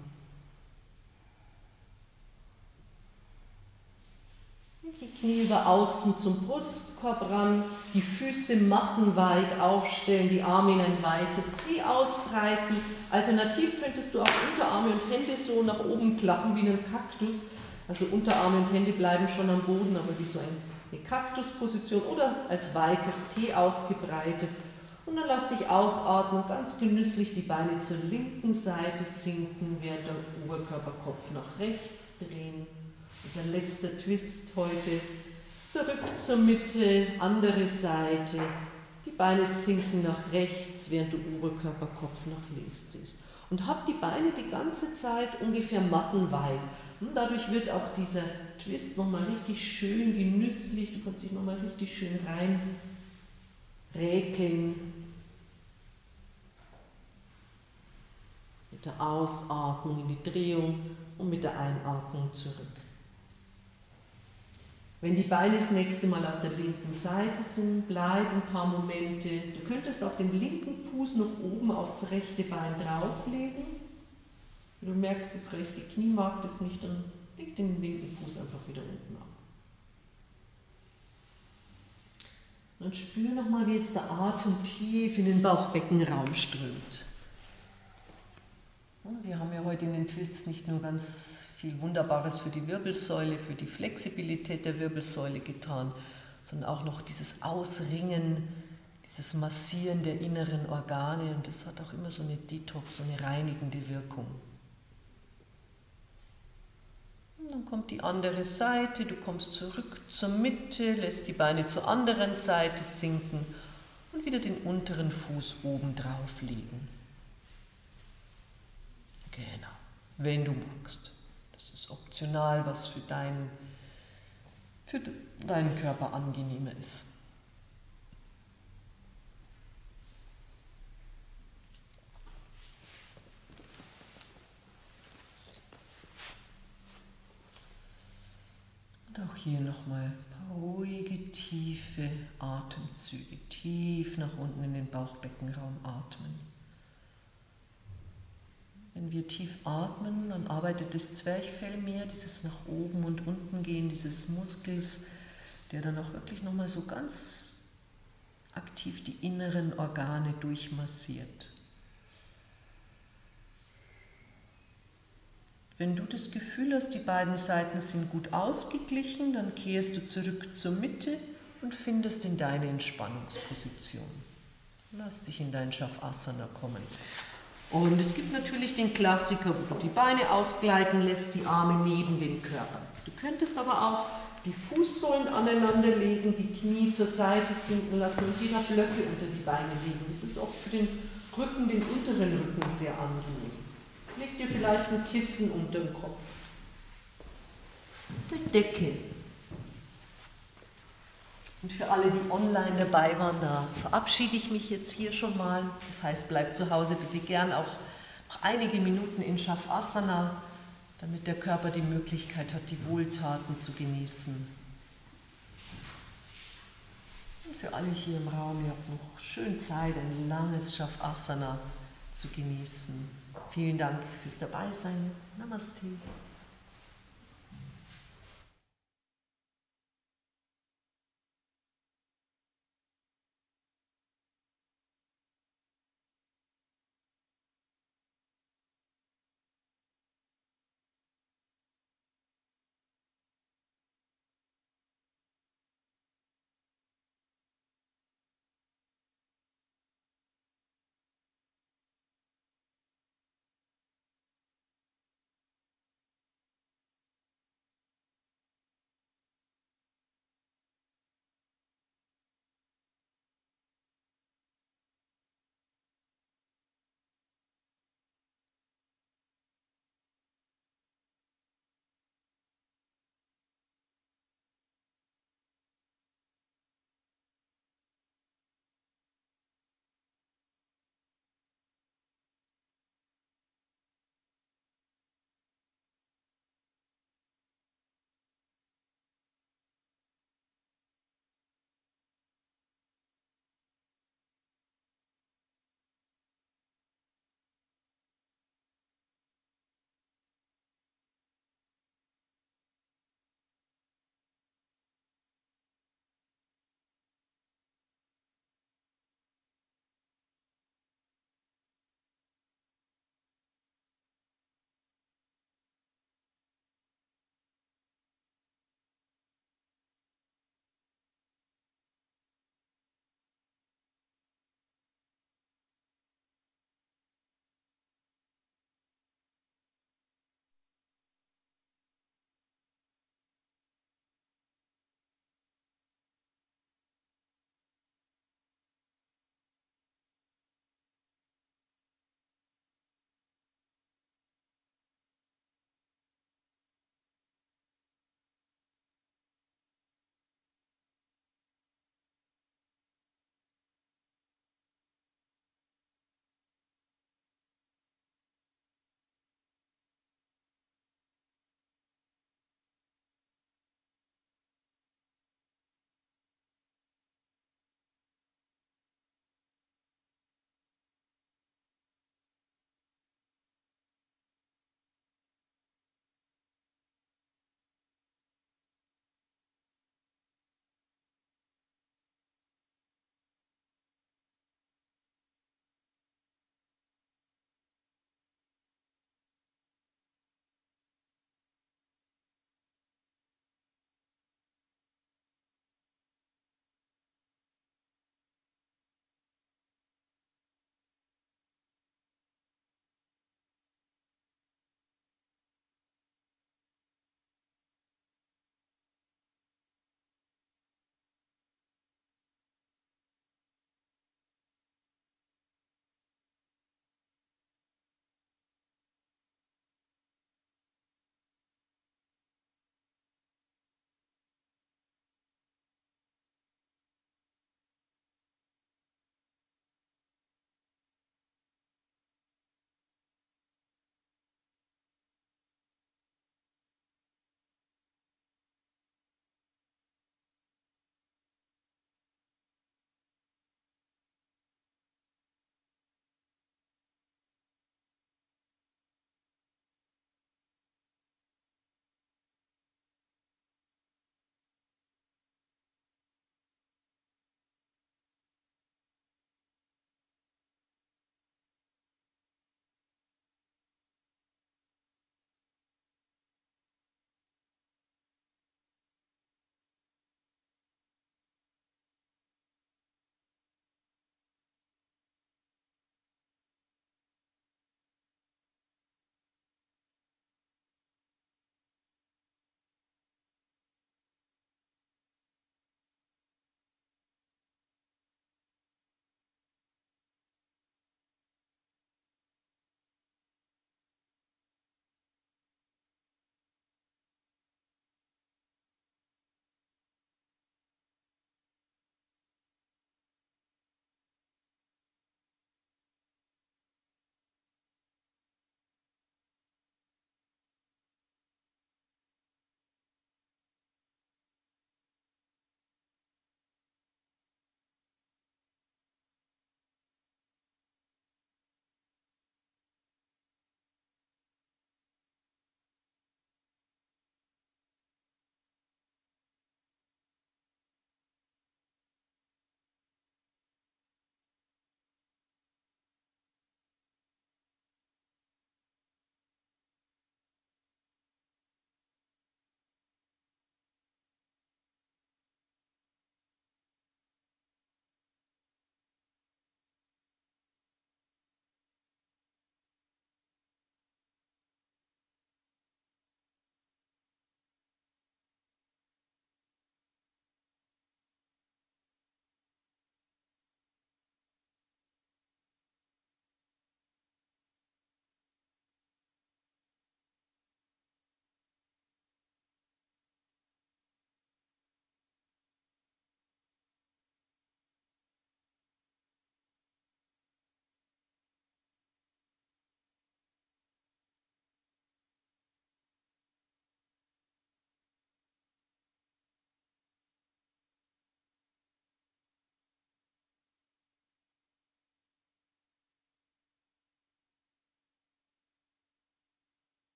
Die Knie über außen zum Brustkorb ran, die Füße mattenweit aufstellen, die Arme in ein weites T ausbreiten. Alternativ könntest du auch Unterarme und Hände so nach oben klappen wie einen Kaktus. Also Unterarme und Hände bleiben schon am Boden, aber wie so eine Kaktusposition oder als weites T ausgebreitet. Und dann lass dich ausatmen, ganz genüsslich die Beine zur linken Seite sinken, während der Oberkörperkopf nach rechts drehen. Unser letzter Twist heute, zurück zur Mitte, andere Seite, die Beine sinken nach rechts, während du Oberkörperkopf nach links drehst. Und hab die Beine die ganze Zeit ungefähr mattenweit. Und dadurch wird auch dieser Twist nochmal richtig schön genüsslich, du kannst dich nochmal richtig schön rein räkeln. Mit der Ausatmung in die Drehung und mit der Einatmung zurück. Wenn die Beine das nächste Mal auf der linken Seite sind, bleib ein paar Momente. Du könntest auch den linken Fuß noch oben aufs rechte Bein drauflegen. Wenn du merkst, das rechte Knie mag das nicht, dann leg den linken Fuß einfach wieder unten ab. Und spür nochmal, wie jetzt der Atem tief in den Bauchbeckenraum strömt. Wir haben ja heute in den Twists nicht nur ganz viel Wunderbares für die Wirbelsäule, für die Flexibilität der Wirbelsäule getan, sondern auch noch dieses Ausringen, dieses Massieren der inneren Organe, und das hat auch immer so eine Detox, so eine reinigende Wirkung. Und dann kommt die andere Seite, du kommst zurück zur Mitte, lässt die Beine zur anderen Seite sinken und wieder den unteren Fuß oben drauf legen. Genau, wenn du magst. Das ist optional, was für deinen, für deinen Körper angenehmer ist. Und auch hier nochmal ruhige, tiefe Atemzüge, tief nach unten in den Bauchbeckenraum atmen. Wenn wir tief atmen, dann arbeitet das Zwerchfell mehr, dieses nach oben und unten gehen, dieses Muskels, der dann auch wirklich nochmal so ganz aktiv die inneren Organe durchmassiert. Wenn du das Gefühl hast, die beiden Seiten sind gut ausgeglichen, dann kehrst du zurück zur Mitte und findest in deine Entspannungsposition. Lass dich in dein Shavasana kommen. Und es gibt natürlich den Klassiker, wo du die Beine ausgleiten lässt, die Arme neben dem Körper. Du könntest aber auch die Fußsohlen aneinander legen, die Knie zur Seite sinken lassen und dir da Blöcke unter die Beine legen. Das ist oft für den Rücken, den unteren Rücken sehr angenehm. Leg dir vielleicht ein Kissen unter dem Kopf. Eine Decke. Und für alle, die online dabei waren, da verabschiede ich mich jetzt hier schon mal. Das heißt, bleib zu Hause bitte gern auch noch einige Minuten in Shavasana, damit der Körper die Möglichkeit hat, die Wohltaten zu genießen. Und für alle hier im Raum, ihr habt noch schön Zeit, ein langes Shavasana zu genießen. Vielen Dank fürs Dabeisein. Namaste.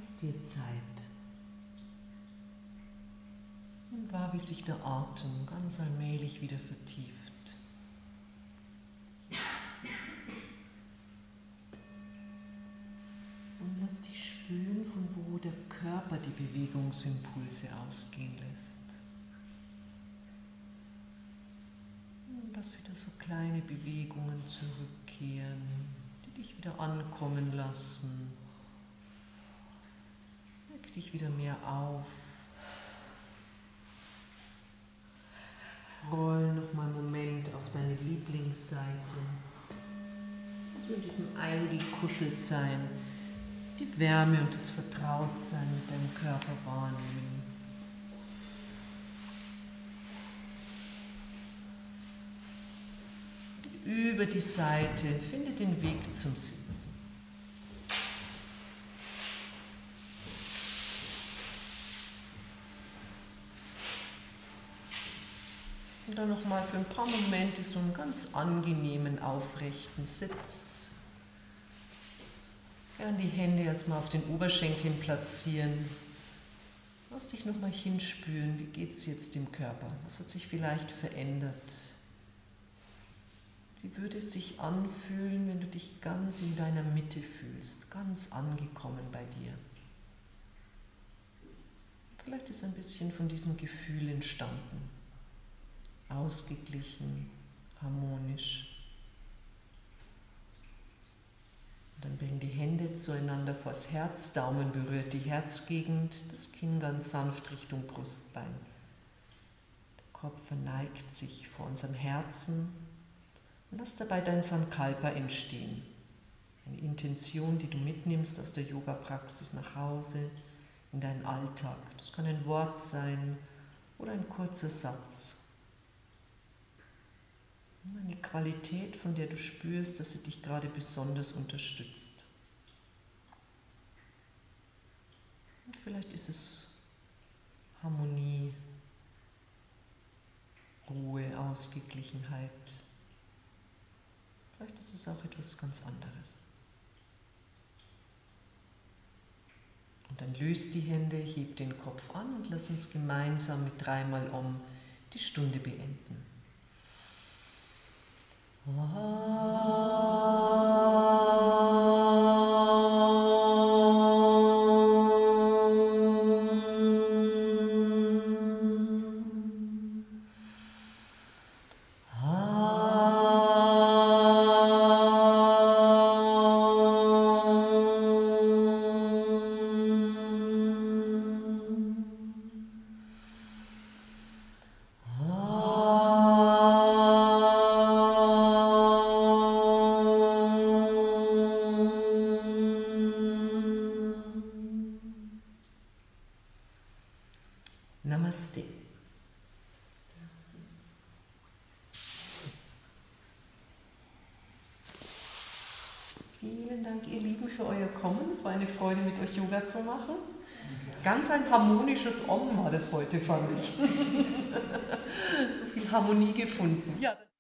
Lass dir Zeit. Und wahr, wie sich der Atem ganz allmählich wieder vertieft. Und lass dich spüren, von wo der Körper die Bewegungsimpulse ausgehen lässt. Und lass wieder so kleine Bewegungen zurückkehren, die dich wieder ankommen lassen. Weck dich wieder mehr auf. Roll nochmal einen Moment auf deine Lieblingsseite. So in diesem Eingekuscheltsein, die Wärme und das Vertrautsein mit deinem Körper wahrnehmen. Und über die Seite finde den Weg zum Sitzen. Und dann nochmal für ein paar Momente so einen ganz angenehmen, aufrechten Sitz. Gern die Hände erstmal auf den Oberschenkeln platzieren. Lass dich nochmal hinspüren, wie geht es jetzt dem Körper? Was hat sich vielleicht verändert? Wie würde es sich anfühlen, wenn du dich ganz in deiner Mitte fühlst, ganz angekommen bei dir? Vielleicht ist ein bisschen von diesem Gefühl entstanden. Ausgeglichen, harmonisch. Und dann bring die Hände zueinander vors Herz, Daumen berührt die Herzgegend, das Kinn ganz sanft Richtung Brustbein. Der Kopf verneigt sich vor unserem Herzen und lass dabei dein Sankalpa entstehen. Eine Intention, die du mitnimmst aus der Yoga-Praxis nach Hause, in deinen Alltag. Das kann ein Wort sein oder ein kurzer Satz. Eine Qualität, von der du spürst, dass sie dich gerade besonders unterstützt. Und vielleicht ist es Harmonie, Ruhe, Ausgeglichenheit. Vielleicht ist es auch etwas ganz anderes. Und dann löst die Hände, heb den Kopf an und lass uns gemeinsam mit dreimal Om die Stunde beenden. Namaste. Vielen Dank, ihr Lieben, für euer Kommen. Es war eine Freude, mit euch Yoga zu machen. Ganz ein harmonisches Om war das heute, fand ich. So viel Harmonie gefunden. Ja.